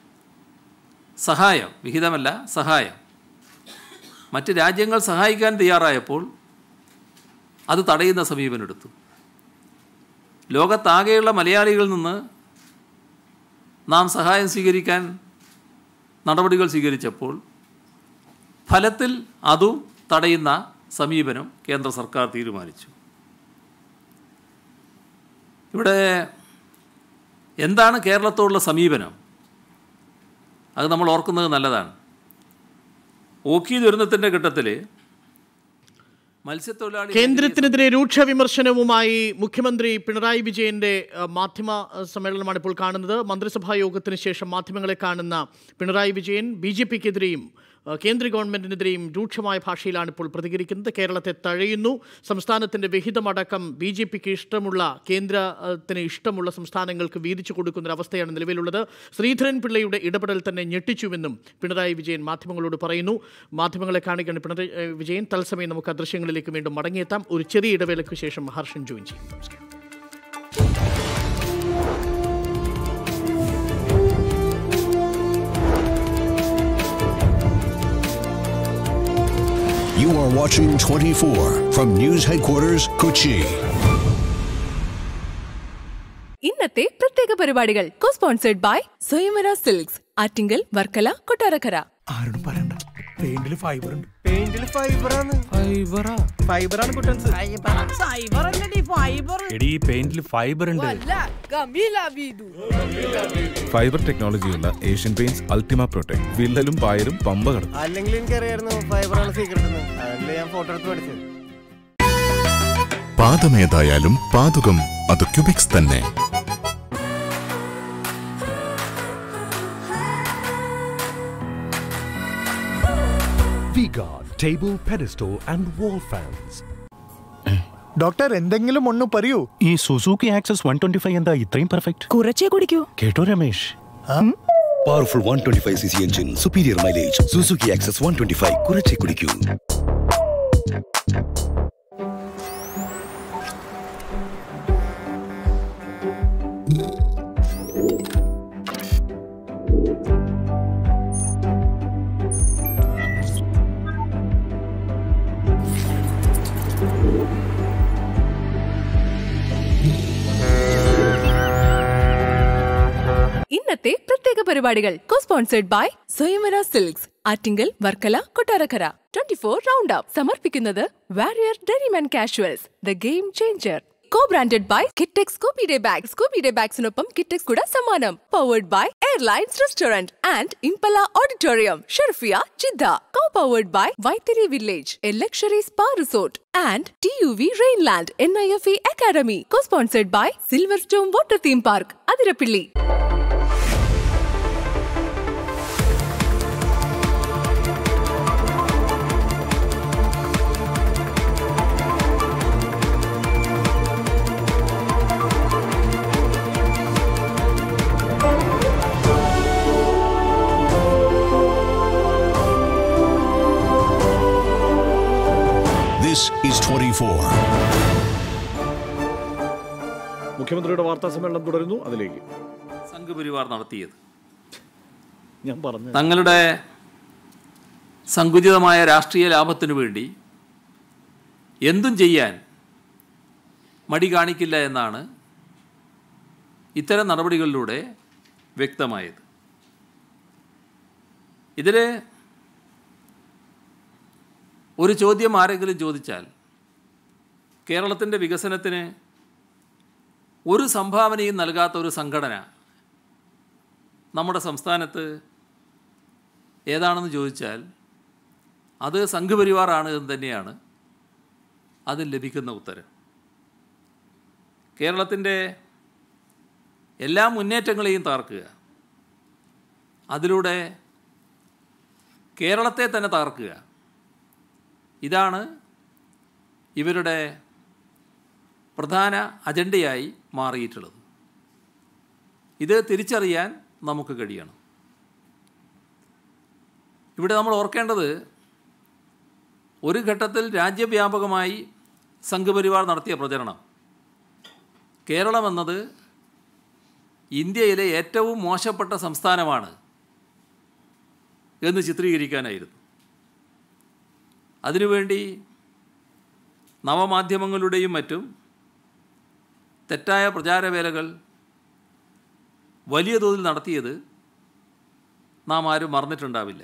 സഹായം, വിഹിതമല്ല സഹായം, മറ്റ് രാജ്യങ്ങൾ സഹായിക്കാൻ തയ്യാറായപ്പോൾ അത് തടയുന്ന സമീപനെടുത്തു. ലോകത്താകെയുള്ള മലയാളികളിൽ നിന്ന് നാം സഹായം സ്വീകരിക്കാൻ നടപടികൾ സ്വീകരിച്ചപ്പോൾ ഫലത്തിൽ അതും തടയുന്ന സമീപനം കേന്ദ്ര സർക്കാർ തീരുമാനിച്ചു. ഇവിടെ എന്താണ് കേരളത്തോടുള്ള സമീപനം? അത് നമ്മൾ ഓർക്കുന്നത് നല്ലതാണ്. ഓഖി ദുരന്തത്തിൻ്റെ ഘട്ടത്തിൽ മത്സ്യത്തൊഴിലാളി കേന്ദ്രത്തിനെതിരെ രൂക്ഷ വിമർശനവുമായി മുഖ്യമന്ത്രി പിണറായി വിജയന്റെ മാധ്യമ സമ്മേളനമാണ് ഇപ്പോൾ കാണുന്നത്. മന്ത്രിസഭാ യോഗത്തിന് ശേഷം മാധ്യമങ്ങളെ കാണുന്ന പിണറായി വിജയൻ BJPക്കെതിരെയും കേന്ദ്ര ഗവൺമെന്റിനെതിരെയും രൂക്ഷമായ ഭാഷയിലാണ് ഇപ്പോൾ പ്രതികരിക്കുന്നത്. കേരളത്തെ തഴയുന്നു, സംസ്ഥാനത്തിന്റെ വിഹിതമടക്കം BJPക്ക് ഇഷ്ടമുള്ള, കേന്ദ്രത്തിന് ഇഷ്ടമുള്ള സംസ്ഥാനങ്ങൾക്ക് വീതിച്ചു കൊടുക്കുന്നൊരവസ്ഥയാണ് നിലവിലുള്ളത്. ശ്രീധരൻ പിള്ളയുടെ ഇടപെടൽ തന്നെ ഞെട്ടിച്ചുവെന്നും പിണറായി വിജയൻ മാധ്യമങ്ങളോട് പറയുന്നു. മാധ്യമങ്ങളെ കാണിക്കുകയാണ് പിണറായി വിജയൻ. തത്സമയം നമുക്ക് ആ ദൃശ്യങ്ങളിലേക്ക് വീണ്ടും മടങ്ങിയെത്താം. ഒരു ചെറിയ ഇടവേളയ്ക്ക് ശേഷം ഹർഷൻ ജോയിൻ ചെയ്യും. നമസ്കാരം. You are watching 24 from News Headquarters, Kochi. ഇന്നത്തെ പ്രത്യേക പരിപാടികൾ co-sponsored by Swayamvara silks, Attingal, Varkala, Kottarakkara. ആരോടും പറയണ്ട, പെയിന്റില് ഫൈബർ ഉണ്ട്. ഫൈബർ ടെക്നോളജി ഉള്ള ഏഷ്യൻ പെയിന്റ്സ് അൾട്ടിമ പ്രൊട്ടക്ട്. വിള്ളലും പായലും പമ്പ കടന്നു. അല്ലെങ്കിൽ എനിക്കറിയായിരുന്നു ഫൈബറാണ് സീക്രട്ട്. അതല്ലേ ഞാൻ ഫോട്ടോ എടുത്ത് പഠിച്ചത്. പാദമേതായാലും പാതുകം അത് ക്യൂബിക്സ് തന്നെ. V-Guard table, pedestal and wall fans. Doctor എന്തെങ്കിലും ഒന്ന് പറയൂ. ഈ സുസുക്കി ആക്സസ് 125 എന്താ ഇത്രയും പെർഫെക്റ്റ്? കുറച്ചേ കുടിക്കൂ. കേട്ടോ Ramesh? Powerful 125cc engine, superior mileage. Suzuki Access 125 കുറച്ചേ കുടിക്കൂ. ഇന്നത്തെ പ്രത്യേക പരിപാടികൾ co-sponsored by Swayamvara silks, Attingal, Varkala, Kottarakkara. 24 round up സമർപ്പിക്കുന്നത് Warrior denim casuals, the game changer. Co-branded by Kittex Scoopy Day Bags. Scoopy Day Bagsനൊപ്പം Kittex കൂടെ സമ്മാനം. Powered by Airlines Restaurant and Impala Auditorium, Sharfia, Jeddah. Co-powered by Vaitiri Village, a luxury spa resort, and TUV Rainland NIFE Academy. Co-sponsored by Silverstone Water Theme Park, Adirapilli. This is 24. മുഖ്യമന്ത്രിയുടെ വാർത്താ സമ്മേളനം തുടരുന്നു. അതിലേക്ക് സംഘപരിവാർ നടത്തിയത് ഞാൻ പറഞ്ഞു, തങ്ങളുടെ സങ്കുചിതമായ രാഷ്ട്രീയ ലാഭത്തിനു വേണ്ടി എന്തും ചെയ്യാൻ മടി കാണിക്കില്ല എന്നാണ് ഇത്തരം നടപടികളിലൂടെ വ്യക്തമായത്. ഇതിൽ ഒരു ചോദ്യം ആരെങ്കിലും ചോദിച്ചാൽ, കേരളത്തിൻ്റെ വികസനത്തിന് ഒരു സംഭാവനയും നൽകാത്ത ഒരു സംഘടന നമ്മുടെ സംസ്ഥാനത്ത് ഏതാണെന്ന് ചോദിച്ചാൽ അത് സംഘപരിവാറാണ് എന്ന് തന്നെയാണ് അതിൽ ലഭിക്കുന്ന ഉത്തരം. കേരളത്തിൻ്റെ എല്ലാ മുന്നേറ്റങ്ങളെയും തകർക്കുക, അതിലൂടെ കേരളത്തെ തന്നെ തകർക്കുക, ഇതാണ് ഇവരുടെ പ്രധാന അജണ്ടയായി മാറിയിട്ടുള്ളത്. ഇത് തിരിച്ചറിയാൻ നമുക്ക് കഴിയണം. ഇവിടെ നമ്മൾ ഓർക്കേണ്ടത്, ഒരു ഘട്ടത്തിൽ രാജ്യവ്യാപകമായി സംഘപരിവാർ നടത്തിയ പ്രചരണം കേരളം എന്നത് ഇന്ത്യയിലെ ഏറ്റവും മോശപ്പെട്ട സംസ്ഥാനമാണ് എന്ന് ചിത്രീകരിക്കാനായിരുന്നു. അതിനുവേണ്ടി നവമാധ്യമങ്ങളുടെയും മറ്റും തെറ്റായ പ്രചാരവേലകൾ വലിയ തോതിൽ നടത്തിയത് നാം ആരും മറന്നിട്ടുണ്ടാവില്ല.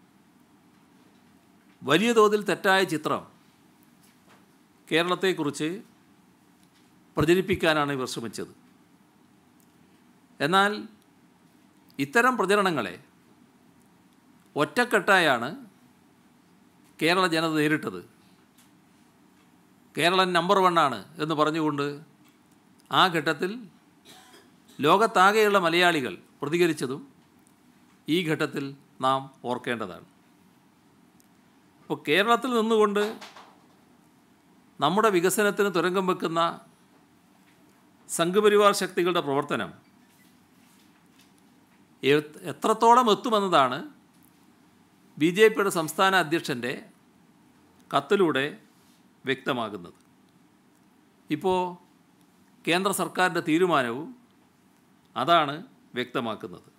വലിയ തോതിൽ തെറ്റായ ചിത്രം കേരളത്തെക്കുറിച്ച് പ്രചരിപ്പിക്കാനാണ് ഇവർ ശ്രമിച്ചത്. എന്നാൽ ഇത്തരം പ്രചരണങ്ങളെ ഒറ്റക്കെട്ടായാണ് കേരള ജനത നേരിട്ടത്. കേരളം നമ്പർ 1 ആണ് എന്ന് പറഞ്ഞുകൊണ്ട് ആ ഘട്ടത്തിൽ ലോകത്താകെയുള്ള മലയാളികൾ പ്രതികരിച്ചതും ഈ ഘട്ടത്തിൽ നാം ഓർക്കേണ്ടതാണ്. അപ്പോൾ കേരളത്തിൽ നിന്നുകൊണ്ട് നമ്മുടെ വികസനത്തിന് തുരങ്കം വെക്കുന്ന സംഘപരിവാർ ശക്തികളുടെ പ്രവർത്തനം എത്രത്തോളം എത്തുമെന്നതാണ് BJPയുടെ സംസ്ഥാന അധ്യക്ഷൻ്റെ കത്തിലൂടെ വ്യക്തമാകുന്നത്. ഇപ്പോൾ കേന്ദ്ര സർക്കാരിൻ്റെ തീരുമാനവും അതാണ് വ്യക്തമാക്കുന്നത്.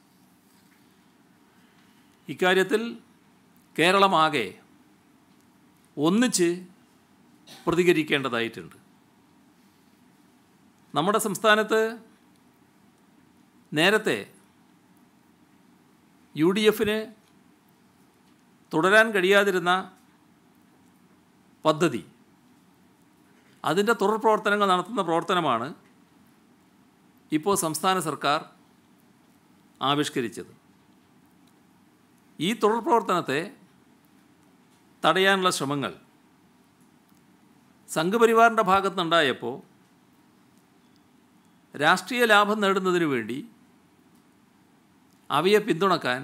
ഇക്കാര്യത്തിൽ കേരളമാകെ ഒന്നിച്ച് പ്രതികരിക്കേണ്ടതായിട്ടുണ്ട്. നമ്മുടെ സംസ്ഥാനത്ത് നേരത്തെ UDFന് തുടരാൻ കഴിയാതിരുന്ന പദ്ധതി, അതിൻ്റെ തുടർ പ്രവർത്തനങ്ങൾ നടത്തുന്ന പ്രവർത്തനമാണ് ഇപ്പോൾ സംസ്ഥാന സർക്കാർ ആവിഷ്കരിച്ചത്. ഈ തുടർ പ്രവർത്തനത്തെ തടയാനുള്ള ശ്രമങ്ങൾ സംഘപരിവാറിൻ്റെ ഭാഗത്തുനിന്നുണ്ടായപ്പോൾ രാഷ്ട്രീയ ലാഭം നേടുന്നതിനു വേണ്ടി അവയെ പിന്തുണക്കാൻ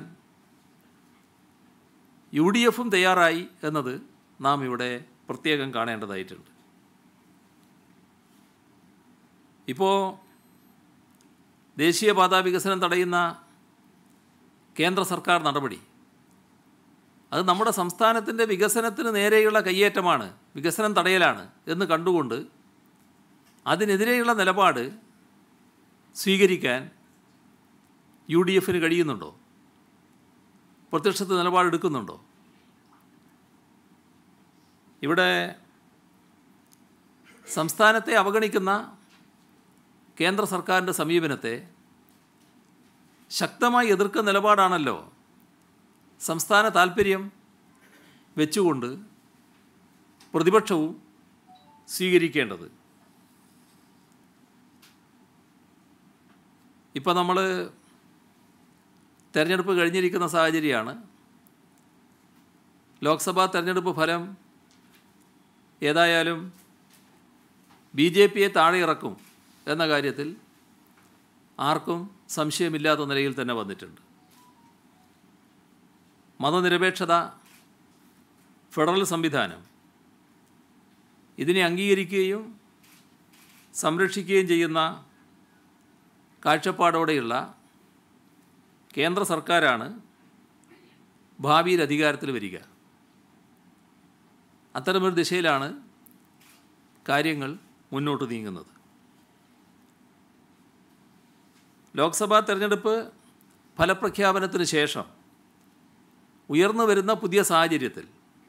UDFും തയ്യാറായി എന്നത് നാം ഇവിടെ പ്രത്യേകം കാണേണ്ടതായിട്ടുണ്ട്. ഇപ്പോൾ ദേശീയപാതാ വികസനം തടയുന്ന കേന്ദ്ര സർക്കാർ നടപടി അത് നമ്മുടെ സംസ്ഥാനത്തിൻ്റെ വികസനത്തിന് നേരെയുള്ള കയ്യേറ്റമാണ്, വികസനം തടയലാണ് എന്ന് കണ്ടുകൊണ്ട് അതിനെതിരെയുള്ള നിലപാട് സ്വീകരിക്കാൻ UDFന് കഴിയുന്നുണ്ടോ? പ്രത്യക്ഷത്തിൽ നിലപാടെടുക്കുന്നുണ്ടോ? ഇവിടെ സംസ്ഥാനത്തെ അവഗണിക്കുന്ന കേന്ദ്ര സർക്കാരിൻ്റെ സമീപനത്തെ ശക്തമായി എതിർക്കുന്ന നിലപാടാണല്ലോ സംസ്ഥാന താൽപ്പര്യം വെച്ചുകൊണ്ട് പ്രതിപക്ഷവും സ്വീകരിക്കേണ്ടത്. ഇപ്പോൾ നമ്മൾ തെരഞ്ഞെടുപ്പ് കഴിഞ്ഞിരിക്കുന്ന സാഹചര്യമാണ്. ലോക്സഭാ തെരഞ്ഞെടുപ്പ് ഫലം ഏതായാലും BJPയെ താഴെ ഇറക്കും എന്ന കാര്യത്തിൽ ആർക്കും സംശയമില്ലാത്ത നിലയിൽ തന്നെ വന്നിട്ടുണ്ട്. മതനിരപേക്ഷത, ഫെഡറൽ സംവിധാനം ഇതിനെ അംഗീകരിക്കുകയും സംരക്ഷിക്കുകയും ചെയ്യുന്ന കാഴ്ചപ്പാടോടെയുള്ള കേന്ദ്ര സർക്കാരാണ് ഭാവിയിൽ അധികാരത്തിൽ വരിക. അത്തരമൊരു ദിശയിലാണ് കാര്യങ്ങൾ മുന്നോട്ട് നീങ്ങുന്നത്. ലോക്സഭാ തെരഞ്ഞെടുപ്പ് ഫലപ്രഖ്യാപനത്തിന് ശേഷം ഉയർന്നു വരുന്ന പുതിയ സാഹചര്യത്തിൽ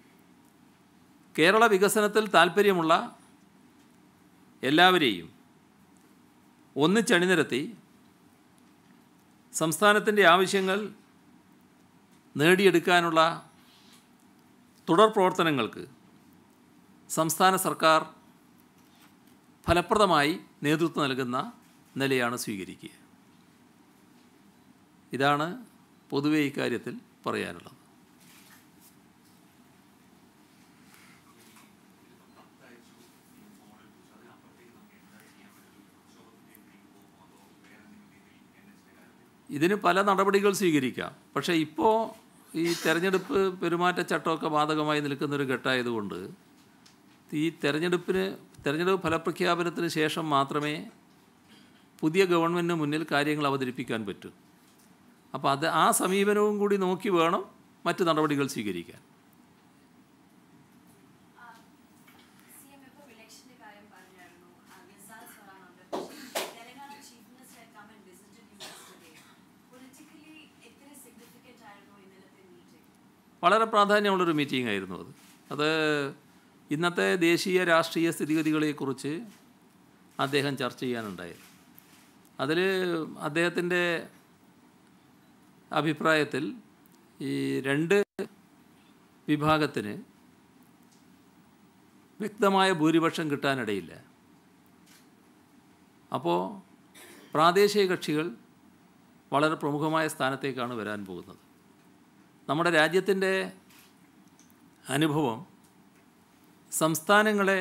കേരള വികസനത്തിൽ താൽപ്പര്യമുള്ള എല്ലാവരെയും ഒന്നിച്ചണിനിരത്തി സംസ്ഥാനത്തിൻ്റെ ആവശ്യങ്ങൾ നേടിയെടുക്കാനുള്ള തുടർ പ്രവർത്തനങ്ങൾക്ക് സംസ്ഥാന സർക്കാർ ഫലപ്രദമായി നേതൃത്വം നൽകുന്ന നിലയാണ് സ്വീകരിക്കുക. ഇതാണ് പൊതുവെ ഇക്കാര്യത്തിൽ പറയാനുള്ളത്. ഇതിന് പല നടപടികൾ സ്വീകരിക്കാം. പക്ഷേ ഇപ്പോൾ ഈ തെരഞ്ഞെടുപ്പ് പെരുമാറ്റച്ചട്ടമൊക്കെ ബാധകമായി നിൽക്കുന്നൊരു ഘട്ടമായതുകൊണ്ട് ഈ തെരഞ്ഞെടുപ്പ് ഫലപ്രഖ്യാപനത്തിന് ശേഷം മാത്രമേ പുതിയ ഗവൺമെൻറ്റിന് മുന്നിൽ കാര്യങ്ങൾ അവതരിപ്പിക്കാൻ പറ്റൂ. അപ്പോൾ ആ സമീപനവും കൂടി നോക്കി വേണം മറ്റ് നടപടികൾ സ്വീകരിക്കാൻ. വളരെ പ്രാധാന്യമുള്ളൊരു മീറ്റിംഗ് ആയിരുന്നു അത് ഇന്നത്തെ ദേശീയ രാഷ്ട്രീയ സ്ഥിതിഗതികളെക്കുറിച്ച് അദ്ദേഹം ചർച്ച ചെയ്യാനുണ്ടായത്. അതിൽ അദ്ദേഹത്തിൻ്റെ അഭിപ്രായത്തിൽ ഈ രണ്ട് വിഭാഗത്തിന് വ്യക്തമായ ഭൂരിപക്ഷം കിട്ടാനിടയില്ല. അപ്പോൾ പ്രാദേശിക കക്ഷികൾ വളരെ പ്രമുഖമായ സ്ഥാനത്തേക്കാണ് വരാൻ പോകുന്നത്. നമ്മുടെ രാജ്യത്തിൻ്റെ അനുഭവം സംസ്ഥാനങ്ങളെ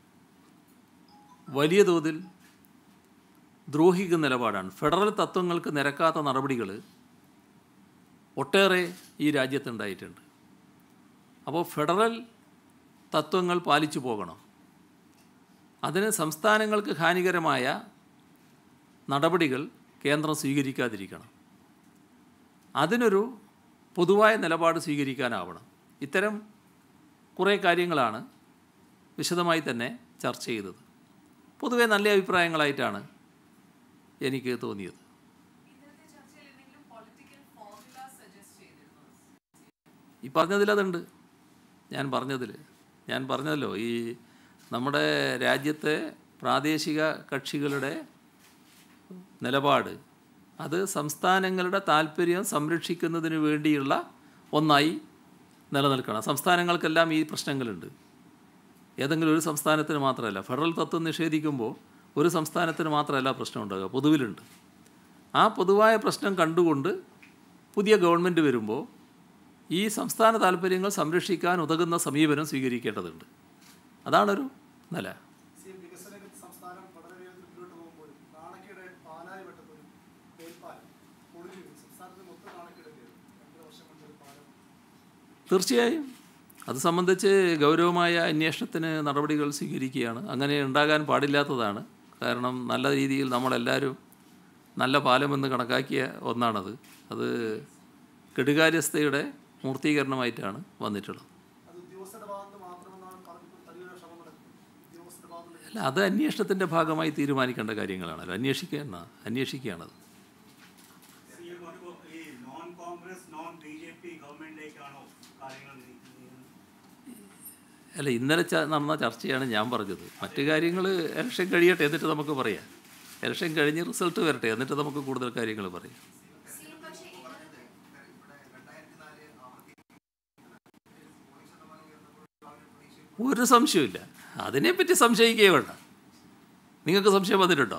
വലിയ തോതിൽ ദ്രോഹിക്കുന്ന നിലപാടാണ്. ഫെഡറൽ തത്വങ്ങൾക്ക് നിരക്കാത്ത നടപടികൾ ഒട്ടേറെ ഈ രാജ്യത്തുണ്ടായിട്ടുണ്ട്. അപ്പോൾ ഫെഡറൽ തത്വങ്ങൾ പാലിച്ചു പോകണം. അതിന് സംസ്ഥാനങ്ങൾക്ക് ഹാനികരമായ നടപടികൾ കേന്ദ്രം സ്വീകരിക്കാതിരിക്കണം. അതിനൊരു പൊതുവായ നിലപാട് സ്വീകരിക്കാനാവണം. ഇത്തരം കുറേ കാര്യങ്ങളാണ് വിശദമായി തന്നെ ചർച്ച ചെയ്തത്. പൊതുവെ നല്ല അഭിപ്രായങ്ങളായിട്ടാണ് എനിക്ക് തോന്നിയത്. ഈ പറഞ്ഞതിലതുണ്ട്. ഞാൻ പറഞ്ഞല്ലോ, ഈ നമ്മുടെ രാജ്യത്തെ പ്രാദേശിക കക്ഷികളുടെ നിലപാട് അത് സംസ്ഥാനങ്ങളുടെ താല്പര്യം സംരക്ഷിക്കുന്നതിന് വേണ്ടിയുള്ള ഒന്നായി നിലനിൽക്കണം. സംസ്ഥാനങ്ങൾക്കെല്ലാം ഈ പ്രശ്നങ്ങളുണ്ട്. ഏതെങ്കിലും ഒരു സംസ്ഥാനത്തിന് മാത്രമല്ല. ഫെഡറൽ തത്വം നിഷേധിക്കുമ്പോൾ ഒരു സംസ്ഥാനത്തിന് മാത്രമല്ല പ്രശ്നം ഉണ്ടാകുക, പൊതുവിലുണ്ട്. ആ പൊതുവായ പ്രശ്നം കണ്ടുകൊണ്ട് പുതിയ ഗവൺമെൻറ് വരുമ്പോൾ ഈ സംസ്ഥാന താല്പര്യങ്ങൾ സംരക്ഷിക്കാൻ ഉതകുന്ന സമീപനം സ്വീകരിക്കേണ്ടതുണ്ട്. അതാണൊരു നില. തീർച്ചയായും അത് സംബന്ധിച്ച് ഗൗരവമായ അന്വേഷണത്തിന് നടപടികൾ സ്വീകരിക്കുകയാണ്. അങ്ങനെ ഉണ്ടാകാൻ പാടില്ലാത്തതാണ്. കാരണം നല്ല രീതിയിൽ നമ്മളെല്ലാവരും നല്ല പാലമെന്ന് കണക്കാക്കിയ ഒന്നാണത്. അത് കെടുകാര്യസ്ഥയുടെ മൂർത്തീകരണമായിട്ടാണ് വന്നിട്ടുള്ളത്. അല്ല, അത് അന്വേഷണത്തിൻ്റെ ഭാഗമായി തീരുമാനിക്കേണ്ട കാര്യങ്ങളാണല്ലോ. അന്വേഷിക്കുകയാണത്. അല്ല, ഇന്നലെ നടന്ന ചർച്ചയാണ് ഞാൻ പറഞ്ഞത്. മറ്റു കാര്യങ്ങൾ ഇലക്ഷൻ കഴിയട്ടെ, എന്നിട്ട് നമുക്ക് പറയാം. ഇലക്ഷൻ കഴിഞ്ഞ് റിസൾട്ട് വരട്ടെ, എന്നിട്ട് നമുക്ക് കൂടുതൽ കാര്യങ്ങൾ പറയാം. ഒരു സംശയമില്ല. അതിനെപ്പറ്റി സംശയിക്കേ വേണ്ട. നിങ്ങൾക്ക് സംശയം വന്നിട്ടുണ്ടോ?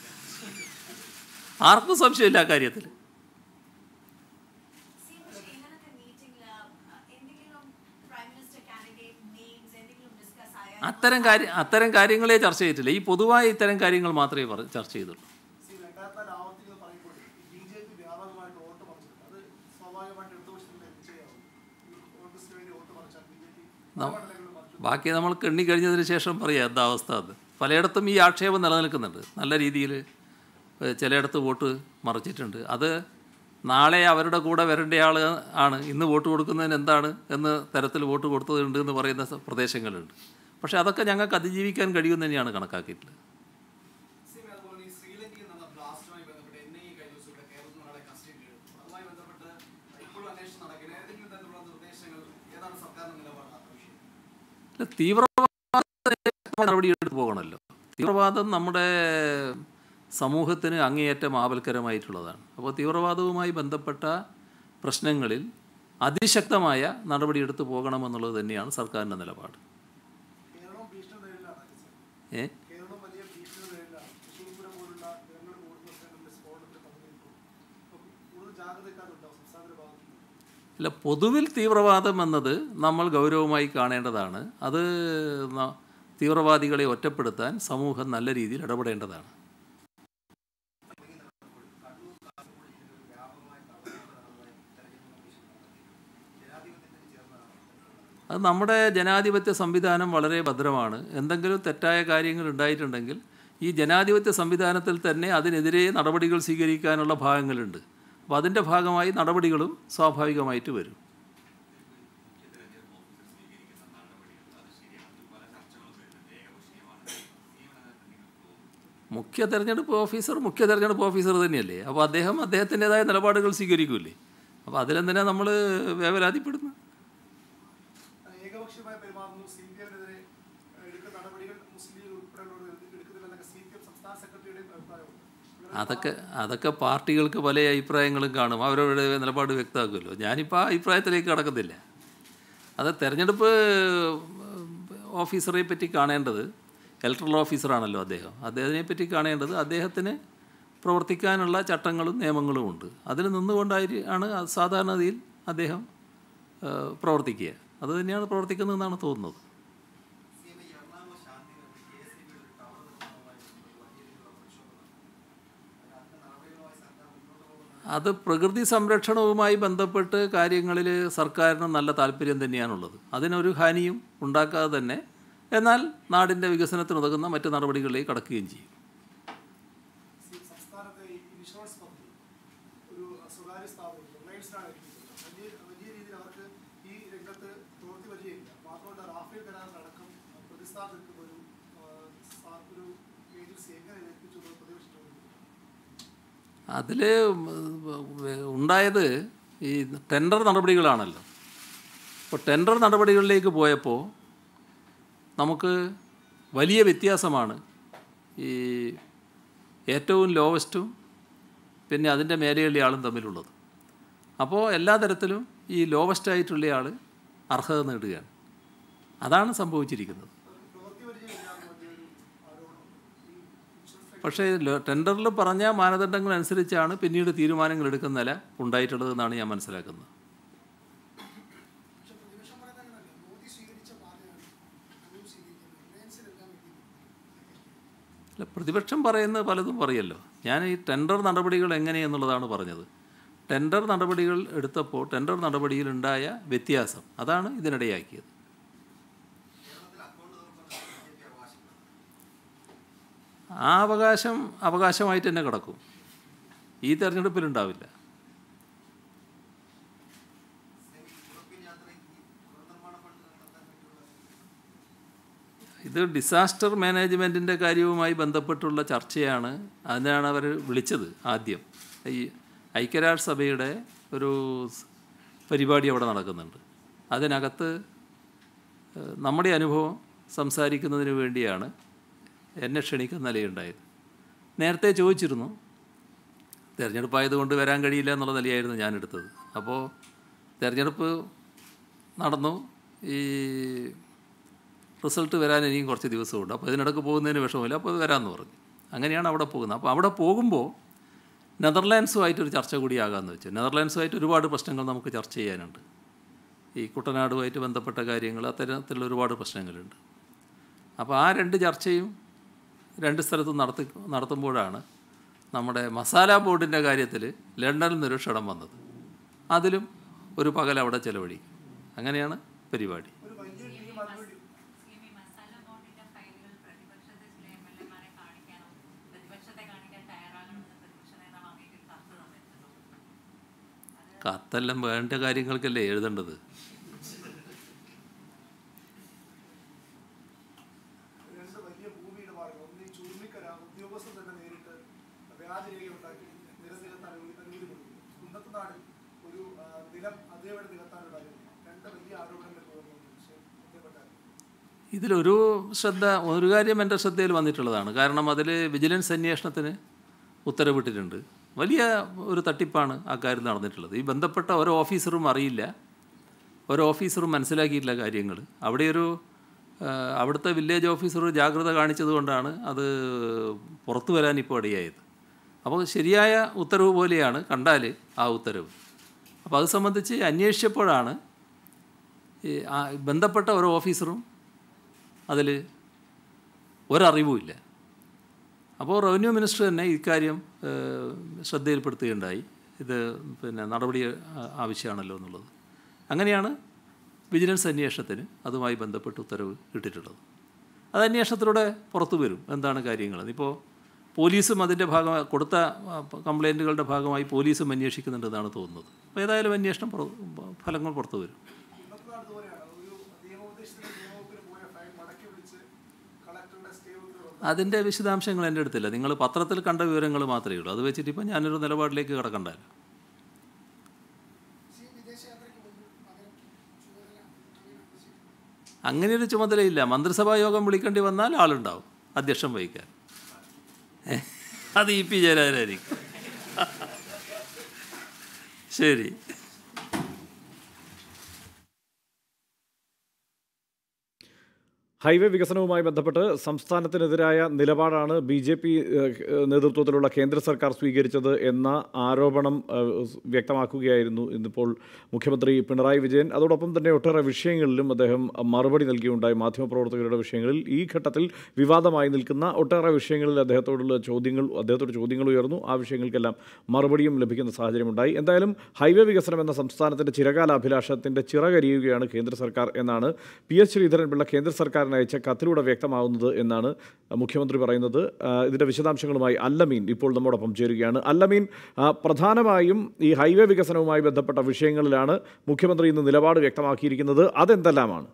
ആർക്കും സംശയമില്ല ആ കാര്യത്തിൽ. അത്തരം കാര്യങ്ങളെ ചർച്ച ചെയ്തിട്ടില്ല. ഈ പൊതുവായ ഇത്തരം കാര്യങ്ങൾ മാത്രമേ ചർച്ച ചെയ്തുള്ളൂ. ബാക്കി നമ്മൾ എണ്ണിക്കഴിഞ്ഞതിന് ശേഷം പറയാം എന്താ അവസ്ഥ. അത് പലയിടത്തും ഈ ആക്ഷേപം നിലനിൽക്കുന്നുണ്ട്. നല്ല രീതിയിൽ ചിലയിടത്ത് വോട്ട് മറിച്ചിട്ടുണ്ട്. അത് നാളെ അവരുടെ കൂടെ വരേണ്ട ആൾ ആണ്. ഇന്ന് വോട്ട് കൊടുക്കുന്നതിന് എന്താണ് എന്ന തരത്തിൽ വോട്ട് കൊടുത്തതുണ്ട് എന്ന് പറയുന്ന പ്രദേശങ്ങളുണ്ട്. പക്ഷേ അതൊക്കെ ഞങ്ങൾക്ക് അതിജീവിക്കാൻ കഴിയുമെന്ന് തന്നെയാണ് കണക്കാക്കിയിട്ടുള്ളത്. തീവ്രവാദ നടപടിയെടുത്ത് പോകണമല്ലോ. തീവ്രവാദം നമ്മുടെ സമൂഹത്തിന് അങ്ങേയറ്റം ആപൽക്കരമായിട്ടുള്ളതാണ്. അപ്പോൾ തീവ്രവാദവുമായി ബന്ധപ്പെട്ട പ്രശ്നങ്ങളിൽ അതിശക്തമായ നടപടിയെടുത്ത് പോകണമെന്നുള്ളത് തന്നെയാണ് സർക്കാരിൻ്റെ നിലപാട്. അല്ല, പൊതുവിൽ തീവ്രവാദം എന്നത് നമ്മൾ ഗൗരവമായി കാണേണ്ടതാണ്. അത് തീവ്രവാദികളെ ഒറ്റപ്പെടുത്താൻ സമൂഹം നല്ല രീതിയിൽ ഇടപെടേണ്ടതാണ്. അത് നമ്മുടെ ജനാധിപത്യ സംവിധാനം വളരെ ഭദ്രമാണ്. എന്തെങ്കിലും തെറ്റായ കാര്യങ്ങൾ ഉണ്ടായിട്ടുണ്ടെങ്കിൽ ഈ ജനാധിപത്യ സംവിധാനത്തിൽ തന്നെ അതിനെതിരെ നടപടികൾ സ്വീകരിക്കാനുള്ള ഭാഗങ്ങളുണ്ട്. അപ്പോൾ അതിൻ്റെ ഭാഗമായി നടപടികളും സ്വാഭാവികമായിട്ട് വരും. മുഖ്യ തെരഞ്ഞെടുപ്പ് ഓഫീസർ തന്നെയല്ലേ. അപ്പോൾ അദ്ദേഹത്തിൻ്റെതായ നിലപാടുകൾ സ്വീകരിക്കൂലേ. അപ്പോൾ അതിലെന്തിനാണ് നമ്മൾ വേവലാതിപ്പെടുന്നത്? ഏകപക്ഷീയമായി പെരുമാറുന്നു, CPM-നെതിരെ എടുക്കുന്ന നടപടികൾ മുസ്ലിം ലീഗ് ഉൾപ്പെടെയുള്ളവർ എടുക്കുന്നില്ലെന്നൊക്കെ CPM സംസ്ഥാന സെക്രട്ടറിയുടെയും അഭിപ്രായമുണ്ട്. അതൊക്കെ പാർട്ടികൾക്ക് പല അഭിപ്രായങ്ങളും കാണും, അവരവരുടെ നിലപാട് വ്യക്തമാക്കുമല്ലോ. ഞാനിപ്പോൾ ആ അഭിപ്രായത്തിലേക്ക് കടക്കുന്നില്ല. അത് തെരഞ്ഞെടുപ്പ് ഓഫീസറെ പറ്റി കാണേണ്ടത്, ഇലക്ട്രൽ ഓഫീസറാണല്ലോ അദ്ദേഹത്തിനെ പറ്റി കാണേണ്ടത് അദ്ദേഹത്തിന് പ്രവർത്തിക്കാനുള്ള ചട്ടങ്ങളും നിയമങ്ങളും ഉണ്ട്. അതിൽ നിന്നുകൊണ്ടാണ് സാധാരണഗതിയിൽ അദ്ദേഹം പ്രവർത്തിക്കുക. അത് തന്നെയാണ് പ്രവർത്തിക്കുന്നതെന്നാണ് തോന്നുന്നത്. അത് പ്രകൃതി സംരക്ഷണവുമായി ബന്ധപ്പെട്ട് കാര്യങ്ങളിൽ സർക്കാരിന് നല്ല താല്പര്യം തന്നെയാണുള്ളത്. അതിനൊരു ഹാനിയും ഉണ്ടാക്കാതെ തന്നെ എന്നാൽ നാടിൻ്റെ വികസനത്തിനുതകുന്ന മറ്റ് നടപടികളിലേക്ക് കടക്കുകയും ചെയ്യും. സംസ്ഥാനത്തെ ഇൻഷുറൻസ് കമ്പനി ഒരു സ്വകാര്യ സ്ഥാപനം റിലയൻസിനാണ് വലിയ രീതിയിൽ അവർക്ക് ഈ രംഗത്ത് പ്രവൃത്തി പരിചയമില്ല. മാത്രമല്ല റാഫേൽ കരാറിനടക്കം പ്രതിസ്ഥാനത്ത് ഒരു ഏജൻസി എങ്ങനെ ഏൽപ്പിച്ചു പ്രതിപക്ഷം അതിൽ ഉണ്ടായത് ഈ ടെൻഡർ നടപടികളാണല്ലോ. അപ്പോൾ ടെൻഡർ നടപടികളിലേക്ക് പോയപ്പോൾ നമുക്ക് വലിയ വ്യത്യാസമാണ് ഈ ഏറ്റവും ലോവസ്റ്റും പിന്നെ അതിൻ്റെ മേലെയുള്ള ആളും തമ്മിലുള്ളത്. അപ്പോൾ എല്ലാ തരത്തിലും ഈ ലോവസ്റ്റായിട്ടുള്ള ആൾ അർഹത നേടുകയാണ്. അതാണ് സംഭവിച്ചിരിക്കുന്നത്. പക്ഷേ ടെൻഡറിൽ പറഞ്ഞ മാനദണ്ഡങ്ങൾ അനുസരിച്ചാണ് പിന്നീട് തീരുമാനങ്ങൾ എടുക്കുന്ന നില ഉണ്ടായിട്ടുള്ളതെന്നാണ് ഞാൻ മനസ്സിലാക്കുന്നത്. അല്ല, പ്രതിപക്ഷം പറയുന്നത് പലതും പറയല്ലോ. ഞാൻ ഈ ടെൻഡർ നടപടികൾ എങ്ങനെയെന്നുള്ളതാണ് പറഞ്ഞത്. ടെൻഡർ നടപടികൾ എടുത്തപ്പോൾ ടെൻഡർ നടപടിയിലുണ്ടായ വ്യത്യാസം അതാണ് ഇതിനിടയാക്കിയത്. ആ അവകാശമായിട്ട് തന്നെ കിടക്കും, ഈ തെരഞ്ഞെടുപ്പിലുണ്ടാവില്ല. ഇത് ഡിസാസ്റ്റർ മാനേജ്മെൻറ്റിൻ്റെ കാര്യവുമായി ബന്ധപ്പെട്ടുള്ള ചർച്ചയാണ്. അതിനാണ് അവർ വിളിച്ചത്. ആദ്യം ഈ ഐക്യരാഷ്ട്രസഭയുടെ ഒരു പരിപാടി അവിടെ നടക്കുന്നുണ്ട്. അതിനകത്ത് നമ്മുടെ അനുഭവം സംസാരിക്കുന്നതിന് വേണ്ടിയാണ് എന്നെ ക്ഷണിക്കുന്ന നിലയുണ്ടായത്. നേരത്തെ ചോദിച്ചിരുന്നു, തിരഞ്ഞെടുപ്പായതുകൊണ്ട് വരാൻ കഴിയില്ല എന്നുള്ള നിലയായിരുന്നു ഞാൻ എടുത്തത്. അപ്പോൾ തിരഞ്ഞെടുപ്പ് നടന്നു, ഈ റിസൾട്ട് വരാൻ ഇനിയും കുറച്ച് ദിവസമുണ്ട്. അപ്പോൾ ഇതിനിടയ്ക്ക് പോകുന്നതിന് വിഷമമില്ല, അപ്പോൾ വരാമെന്ന് പറഞ്ഞു. അങ്ങനെയാണ് അവിടെ പോകുന്നത്. അപ്പോൾ അവിടെ പോകുമ്പോൾ നെതർലാൻഡ്സുമായിട്ടൊരു ചർച്ച കൂടിയാകാമെന്ന് വെച്ചു. നെതർലാൻഡ്സുമായിട്ട് ഒരുപാട് പ്രശ്നങ്ങൾ നമുക്ക് ചർച്ച ചെയ്യാനുണ്ട്. ഈ കുട്ടനാടുമായിട്ട് ബന്ധപ്പെട്ട കാര്യങ്ങൾ, അത്തരത്തിലുള്ള ഒരുപാട് പ്രശ്നങ്ങളുണ്ട്. അപ്പോൾ ആ രണ്ട് ചർച്ചയും രണ്ട് സ്ഥലത്തും നടത്തുമ്പോഴാണ് നമ്മുടെ മസാല ബോർഡിൻ്റെ കാര്യത്തിൽ ലണ്ടനിൽ നിന്നൊരു ക്ഷണം വന്നത്. അതിലും ഒരു പകൽ അവിടെ ചെലവഴിക്കും. അങ്ങനെയാണ് പരിപാടി. കത്തെല്ലാം വേണ്ട കാര്യങ്ങൾക്കല്ലേ എഴുതേണ്ടത്. ഒരു കാര്യം എൻ്റെ ശ്രദ്ധയിൽ വന്നിട്ടുള്ളതാണ്. കാരണം അതിൽ വിജിലൻസ് അന്വേഷണത്തിന് ഉത്തരവിട്ടിട്ടുണ്ട്. വലിയ ഒരു തട്ടിപ്പാണ് ആ കാര്യത്തിൽ നടന്നിട്ടുള്ളത്. ഈ ബന്ധപ്പെട്ട ഓരോ ഓഫീസറും അറിയില്ല, ഓരോ ഓഫീസറും മനസ്സിലാക്കിയിട്ടില്ല കാര്യങ്ങൾ. അവിടുത്തെ വില്ലേജ് ഓഫീസർ ജാഗ്രത കാണിച്ചതുകൊണ്ടാണ് അത് പുറത്തു വരാൻ ഇപ്പോൾ ഇടയായത്. അപ്പോൾ ശരിയായ ഉത്തരവ് പോലെയാണ് കണ്ടാൽ ആ ഉത്തരവ്. അപ്പോൾ അത് സംബന്ധിച്ച് അന്വേഷിച്ചപ്പോഴാണ് ബന്ധപ്പെട്ട ഓരോ ഓഫീസറും അതിൽ ഒരറിവുമില്ല. അപ്പോൾ റവന്യൂ മിനിസ്റ്റർ തന്നെ ഇക്കാര്യം ശ്രദ്ധയിൽപ്പെടുത്തുകയുണ്ടായി. ഇത് നടപടി ആവശ്യമാണല്ലോ എന്നുള്ളത്. അങ്ങനെയാണ് വിജിലൻസ് അന്വേഷണത്തിന് അതുമായി ബന്ധപ്പെട്ട് ഉത്തരവ് ഇട്ടിട്ടുള്ളത്. അത് അന്വേഷണത്തിലൂടെ പുറത്തു വരും എന്താണ് കാര്യങ്ങൾ. ഇപ്പോൾ പോലീസും അതിൻ്റെ ഭാഗമായി കൊടുത്ത കംപ്ലയിൻറ്റുകളുടെ ഭാഗമായി പോലീസും അന്വേഷിക്കുന്നുണ്ടെന്നാണ് തോന്നുന്നത്. അപ്പോൾ ഏതായാലും അന്വേഷണം ഫലങ്ങൾ പുറത്തു വരും. അതിൻ്റെ വിശദാംശങ്ങൾ എൻ്റെ അടുത്തില്ല. നിങ്ങൾ പത്രത്തിൽ കണ്ട വിവരങ്ങൾ മാത്രമേ ഉള്ളൂ. അത് വെച്ചിട്ട് ഇപ്പം ഞാനൊരു നിലപാടിലേക്ക് കടക്കണ്ടല്ലോ. അങ്ങനെയൊരു ചുമതലയില്ല. മന്ത്രിസഭാ യോഗം വിളിക്കേണ്ടി വന്നാൽ ആളുണ്ടാവും അധ്യക്ഷം വഹിക്കാൻ. അത് ഇ പി ജയരാജനായിരിക്കും. ശരി. ഹൈവേ വികസനവുമായി ബന്ധപ്പെട്ട് സംസ്ഥാനത്തിനെതിരായ നിലപാടാണ് BJP നേതൃത്വത്തിലുള്ള കേന്ദ്ര സർക്കാർ സ്വീകരിച്ചത് എന്ന ആരോപണം വ്യക്തമാക്കുകയായിരുന്നു ഇന്നിപ്പോൾ മുഖ്യമന്ത്രി പിണറായി വിജയൻ. അതോടൊപ്പം തന്നെ ഒട്ടേറെ വിഷയങ്ങളിലും അദ്ദേഹം മറുപടി നൽകിയുണ്ടായി. മാധ്യമപ്രവർത്തകരുടെ വിഷയങ്ങളിൽ ഈ ഘട്ടത്തിൽ വിവാദമായി നിൽക്കുന്ന ഒട്ടേറെ വിഷയങ്ങളിൽ അദ്ദേഹത്തോട് ചോദ്യങ്ങൾ ഉയർന്നു. ആ വിഷയങ്ങൾക്കെല്ലാം മറുപടിയും ലഭിക്കുന്ന സാഹചര്യമുണ്ടായി. എന്തായാലും ഹൈവേ വികസനം എന്ന സംസ്ഥാനത്തിൻ്റെ ചിരകാലാഭിലാഷത്തിൻ്റെ ചിറകരിയുകയാണ് കേന്ദ്ര സർക്കാർ എന്നാണ് PS ശ്രീധരൻപിള്ള കേന്ദ്ര സർക്കാരിന് അയച്ച കത്തിലൂടെ വ്യക്തമാവുന്നത് എന്നാണ് മുഖ്യമന്ത്രി പറയുന്നത്. ഇതിൻ്റെ വിശദാംശങ്ങളുമായി അല്ലമീൻ ഇപ്പോൾ നമ്മോടൊപ്പം ചേരുകയാണ്. അല്ലമീൻ, പ്രധാനമായും ഈ ഹൈവേ വികസനവുമായി ബന്ധപ്പെട്ട വിഷയങ്ങളിലാണ് മുഖ്യമന്ത്രി ഇന്ന് നിലപാട് വ്യക്തമാക്കിയിരിക്കുന്നത്. അതെന്തെല്ലാമാണ്?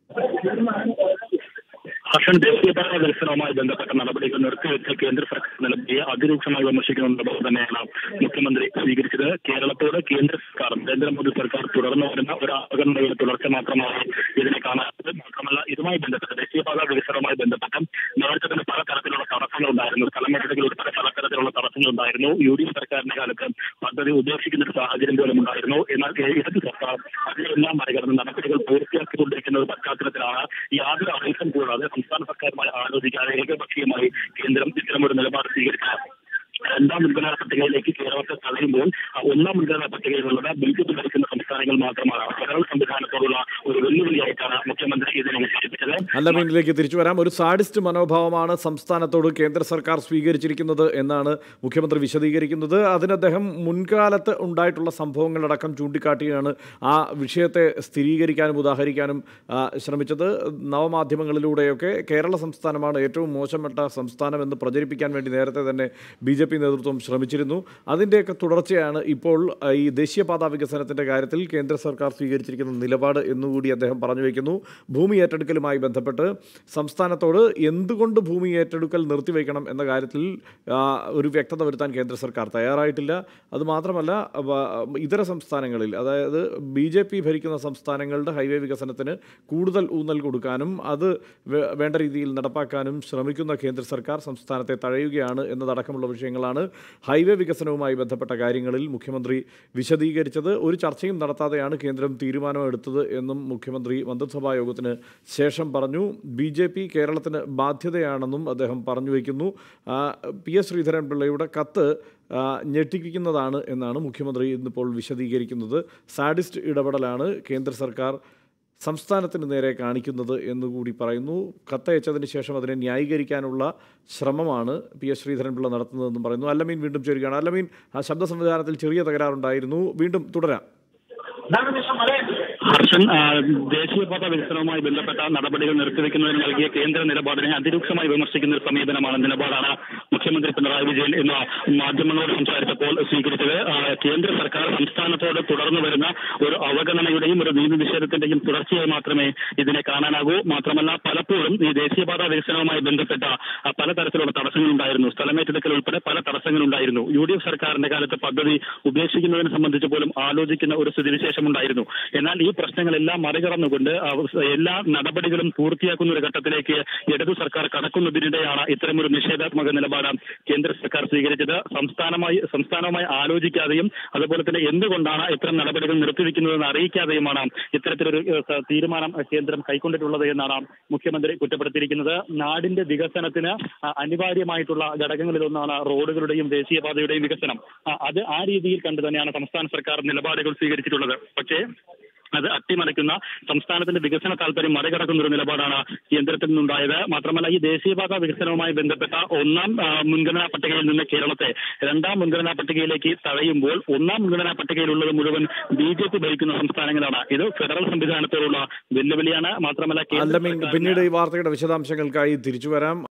ഹർഷൻ, ദേശീയപാത വികസനവുമായി ബന്ധപ്പെട്ട നടപടികൾ നിർത്തിവെച്ച് കേന്ദ്ര സർക്കാർ നടത്തിയ അതിരൂക്ഷമായി വിമർശിക്കുന്ന തന്നെയാണ് മുഖ്യമന്ത്രി സ്വീകരിച്ചത്. കേരളത്തോട് കേന്ദ്ര സർക്കാർ, നരേന്ദ്രമോദി സർക്കാർ തുടർന്നു വരുന്ന ഒരു അവഗണനയുടെ തുടർച്ച മാത്രമാണ് ഇതിനെ കാണാത്തത്. മാത്രമല്ല, ഇതുമായി ബന്ധപ്പെട്ട് ദേശീയപാത വികസനവുമായി ബന്ധപ്പെട്ട് നേരത്തെ തന്നെ പലതരത്തിലുള്ള തടസ്സങ്ങളുണ്ടായിരുന്നു. സ്ഥലമേറ്റെടുക്കൽ ഉൾപ്പെടെ പലതരത്തിലുള്ള തടസ്സങ്ങളുണ്ടായിരുന്നു. UDF സർക്കാരിന്റെ കാലത്ത് പദ്ധതി ഉപേക്ഷിക്കുന്ന ഒരു സാഹചര്യം പോലും ഉണ്ടായിരുന്നു. എന്നാൽ ഇടത് സർക്കാർ അതിനെല്ലാം മറികടന്ന് നടപടികൾ പൂർത്തിയാക്കിക്കൊണ്ടിരിക്കുന്ന പശ്ചാത്തലത്തിലാണ് യാതൊരു അറിയിപ്പും കൂടാതെ സംസ്ഥാന സർക്കാരുമായി ആലോചിക്കാതെ ഏകപക്ഷീയമായി കേന്ദ്രം ഇത്തരമൊരു നിലപാട് സ്വീകരിക്കുന്നത്. രണ്ടാം മുൻഗണനാ പട്ടികയിലേക്ക് കേരളത്തെ തടയുമ്പോൾ ഒന്നാം മുൻഗണനാ പട്ടികയിലുള്ളത് BJP ഭരിക്കുന്ന സംസ്ഥാനങ്ങൾ മാത്രമാണ്. ഫെഡറൽ സംവിധാനത്തോടുള്ള ഒരു വെല്ലുവിളിയായിട്ടാണ് മുഖ്യമന്ത്രി ഇതിനെ വിശേഷിപ്പിച്ചത്. അല്ലമീനിലേക്ക് തിരിച്ചു വരാം. ഒരു സാഡിസ്റ്റ് മനോഭാവമാണ് സംസ്ഥാനത്തോട് കേന്ദ്ര സർക്കാർ സ്വീകരിച്ചിരിക്കുന്നത് എന്നാണ് മുഖ്യമന്ത്രി വിശദീകരിക്കുന്നത്. അതിന് അദ്ദേഹം മുൻകാലത്ത് ഉണ്ടായിട്ടുള്ള സംഭവങ്ങളടക്കം ചൂണ്ടിക്കാട്ടിയാണ് ആ വിഷയത്തെ സ്ഥിരീകരിക്കാനും ഉദാഹരിക്കാനും ശ്രമിച്ചത്. നവമാധ്യമങ്ങളിലൂടെയൊക്കെ കേരള സംസ്ഥാനമാണ് ഏറ്റവും മോശപ്പെട്ട സംസ്ഥാനമെന്ന് പ്രചരിപ്പിക്കാൻ വേണ്ടി നേരത്തെ തന്നെ BJP നേതൃത്വം ശ്രമിച്ചിരുന്നു. അതിൻ്റെയൊക്കെ തുടർച്ചയാണ് ഇപ്പോൾ ഈ ദേശീയപാത വികസനത്തിൻ്റെ കാര്യത്തിൽ കേന്ദ്ര സർക്കാർ സ്വീകരിച്ചിരിക്കുന്ന നിലപാട് എന്നുകൂടി അദ്ദേഹം പറഞ്ഞു വയ്ക്കുന്നു. ഭൂമി ഏറ്റെടുക്കലുമായി ബന്ധപ്പെട്ട് സംസ്ഥാനത്തോട് എന്തുകൊണ്ട് ഭൂമി ഏറ്റെടുക്കൽ നിർത്തിവെക്കണം എന്ന കാര്യത്തിൽ ഒരു വ്യക്തത വരുത്താൻ കേന്ദ്ര സർക്കാർ തയ്യാറായിട്ടില്ല. അതുമാത്രമല്ല, ഇതര സംസ്ഥാനങ്ങളിൽ, അതായത് BJP ഭരിക്കുന്ന സംസ്ഥാനങ്ങളുടെ ഹൈവേ വികസനത്തിന് കൂടുതൽ ഊന്നൽ കൊടുക്കാനും അത് വേണ്ട രീതിയിൽ നടപ്പാക്കാനും ശ്രമിക്കുന്ന കേന്ദ്ര സർക്കാർ സംസ്ഥാനത്തെ തഴയുകയാണ് എന്നതടക്കമുള്ള വിഷയങ്ങളാണ് ഹൈവേ വികസനവുമായി ബന്ധപ്പെട്ട കാര്യങ്ങളിൽ മുഖ്യമന്ത്രി വിശദീകരിച്ചത്. ഒരു ചർച്ചയും നടത്താതെയാണ് കേന്ദ്രം തീരുമാനമെടുത്തത് എന്നും മുഖ്യമന്ത്രി മന്ത്രിസഭാ യോഗത്തിന് ശേഷം പറഞ്ഞു. BJP കേരളത്തിന് ബാധ്യതയാണെന്നും അദ്ദേഹം പറഞ്ഞു വയ്ക്കുന്നു. PS ശ്രീധരൻപിള്ളയുടെ കത്ത് ഞെട്ടിപ്പിക്കുന്നതാണ് എന്നാണ് മുഖ്യമന്ത്രി ഇന്നിപ്പോൾ വിശദീകരിക്കുന്നത്. സാഡിസ്റ്റ് ഇടപെടലാണ് കേന്ദ്ര സർക്കാർ സംസ്ഥാനത്തിന് നേരെ കാണിക്കുന്നത് എന്നുകൂടി പറയുന്നു. കത്തയച്ചതിന് ശേഷം അതിനെ ന്യായീകരിക്കാനുള്ള ശ്രമമാണ് PS ശ്രീധരൻപിള്ള നടത്തുന്നതെന്നും പറയുന്നു. അല്ലമീൻ വീണ്ടും ചേരുകയാണ്. അല്ലമീൻ, ആ ശബ്ദ സംവിധാനത്തിൽ ചെറിയ തകരാറുണ്ടായിരുന്നു. വീണ്ടും തുടരാം. ഹർഷൻ, ദേശീയപാത വികസനവുമായി ബന്ധപ്പെട്ട നടപടികൾ നിർത്തിവെക്കുന്നതിന് നൽകിയ കേന്ദ്ര നിലപാടിനെ അതിരൂക്ഷമായി വിമർശിക്കുന്ന ഒരു നിലപാടാണ് മുഖ്യമന്ത്രി പിണറായി വിജയൻ ഇന്ന് മാധ്യമങ്ങളോട് സംസാരിച്ചപ്പോൾ സ്വീകരിച്ചത്. കേന്ദ്ര സർക്കാർ സംസ്ഥാനത്തോട് തുടർന്നു വരുന്ന ഒരു അവഗണനയുടെയും ഒരു നീതി നിഷേധത്തിന്റെയും തുടർച്ചയായി മാത്രമേ ഇതിനെ കാണാനാകൂ. മാത്രമല്ല, പലപ്പോഴും ഈ ദേശീയപാത വികസനവുമായി ബന്ധപ്പെട്ട പലതരത്തിലുള്ള തടസ്സങ്ങളുണ്ടായിരുന്നു. സ്ഥലമേറ്റെടുക്കൽ ഉൾപ്പെടെ പല തടസ്സങ്ങളുണ്ടായിരുന്നു. UDF സർക്കാരിന്റെ കാലത്ത് പദ്ധതി ഉപേക്ഷിക്കുന്നതിനെ സംബന്ധിച്ച് പോലും ആലോചിക്കുന്ന ഒരു സ്ഥിതിവിശേഷമുണ്ടായിരുന്നു. എന്നാൽ ഈ പ്രശ്നങ്ങളെല്ലാം മറികടന്നുകൊണ്ട് എല്ലാ നടപടികളും പൂർത്തിയാക്കുന്ന ഒരു ഘട്ടത്തിലേക്ക് ഇടതു സർക്കാർ കടക്കുന്നതിനിടെയാണ് ഇത്തരമൊരു നിഷേധാത്മക നിലപാട് കേന്ദ്ര സർക്കാർ സ്വീകരിച്ചത്. സംസ്ഥാനവുമായി ആലോചിക്കാതെയും അതുപോലെ തന്നെ എന്തുകൊണ്ടാണ് ഇത്തരം നടപടികൾ നിർത്തിവെക്കുന്നതെന്ന് അറിയിക്കാതെയുമാണ് ഇത്തരത്തിലൊരു തീരുമാനം കേന്ദ്രം കൈക്കൊണ്ടിട്ടുള്ളത് എന്നാണ് മുഖ്യമന്ത്രി കുറ്റപ്പെടുത്തിയിരിക്കുന്നത്. നാടിന്റെ വികസനത്തിന് അനിവാര്യമായിട്ടുള്ള ഘടകങ്ങളിലൊന്നാണ് റോഡുകളുടെയും ദേശീയപാതയുടെയും വികസനം. അത് ആ രീതിയിൽ കണ്ടു തന്നെയാണ് സംസ്ഥാന സർക്കാർ നിലപാടുകൾ സ്വീകരിച്ചിട്ടുള്ളത്. പക്ഷേ അത് അട്ടിമറിക്കുന്ന, സംസ്ഥാനത്തിന്റെ വികസന താല്പര്യം മറികടക്കുന്ന ഒരു നിലപാടാണ് കേന്ദ്രത്തിൽ നിന്നുണ്ടായത്. മാത്രമല്ല, ഈ ദേശീയപാത വികസനവുമായി ബന്ധപ്പെട്ട ഒന്നാം മുൻഗണനാ പട്ടികയിൽ നിന്ന് കേരളത്തെ രണ്ടാം മുൻഗണനാ പട്ടികയിലേക്ക് തഴയുമ്പോൾ ഒന്നാം മുൻഗണനാ പട്ടികയിലുള്ളത് മുഴുവൻ BJP ഭരിക്കുന്ന സംസ്ഥാനങ്ങളാണ്. ഇത് ഫെഡറൽ സംവിധാനത്തോടുള്ള വെല്ലുവിളിയാണ്. മാത്രമല്ല, പിന്നീട് ഈ വാർത്തയുടെ വിശദാംശങ്ങൾക്കായി തിരിച്ചു വരാം.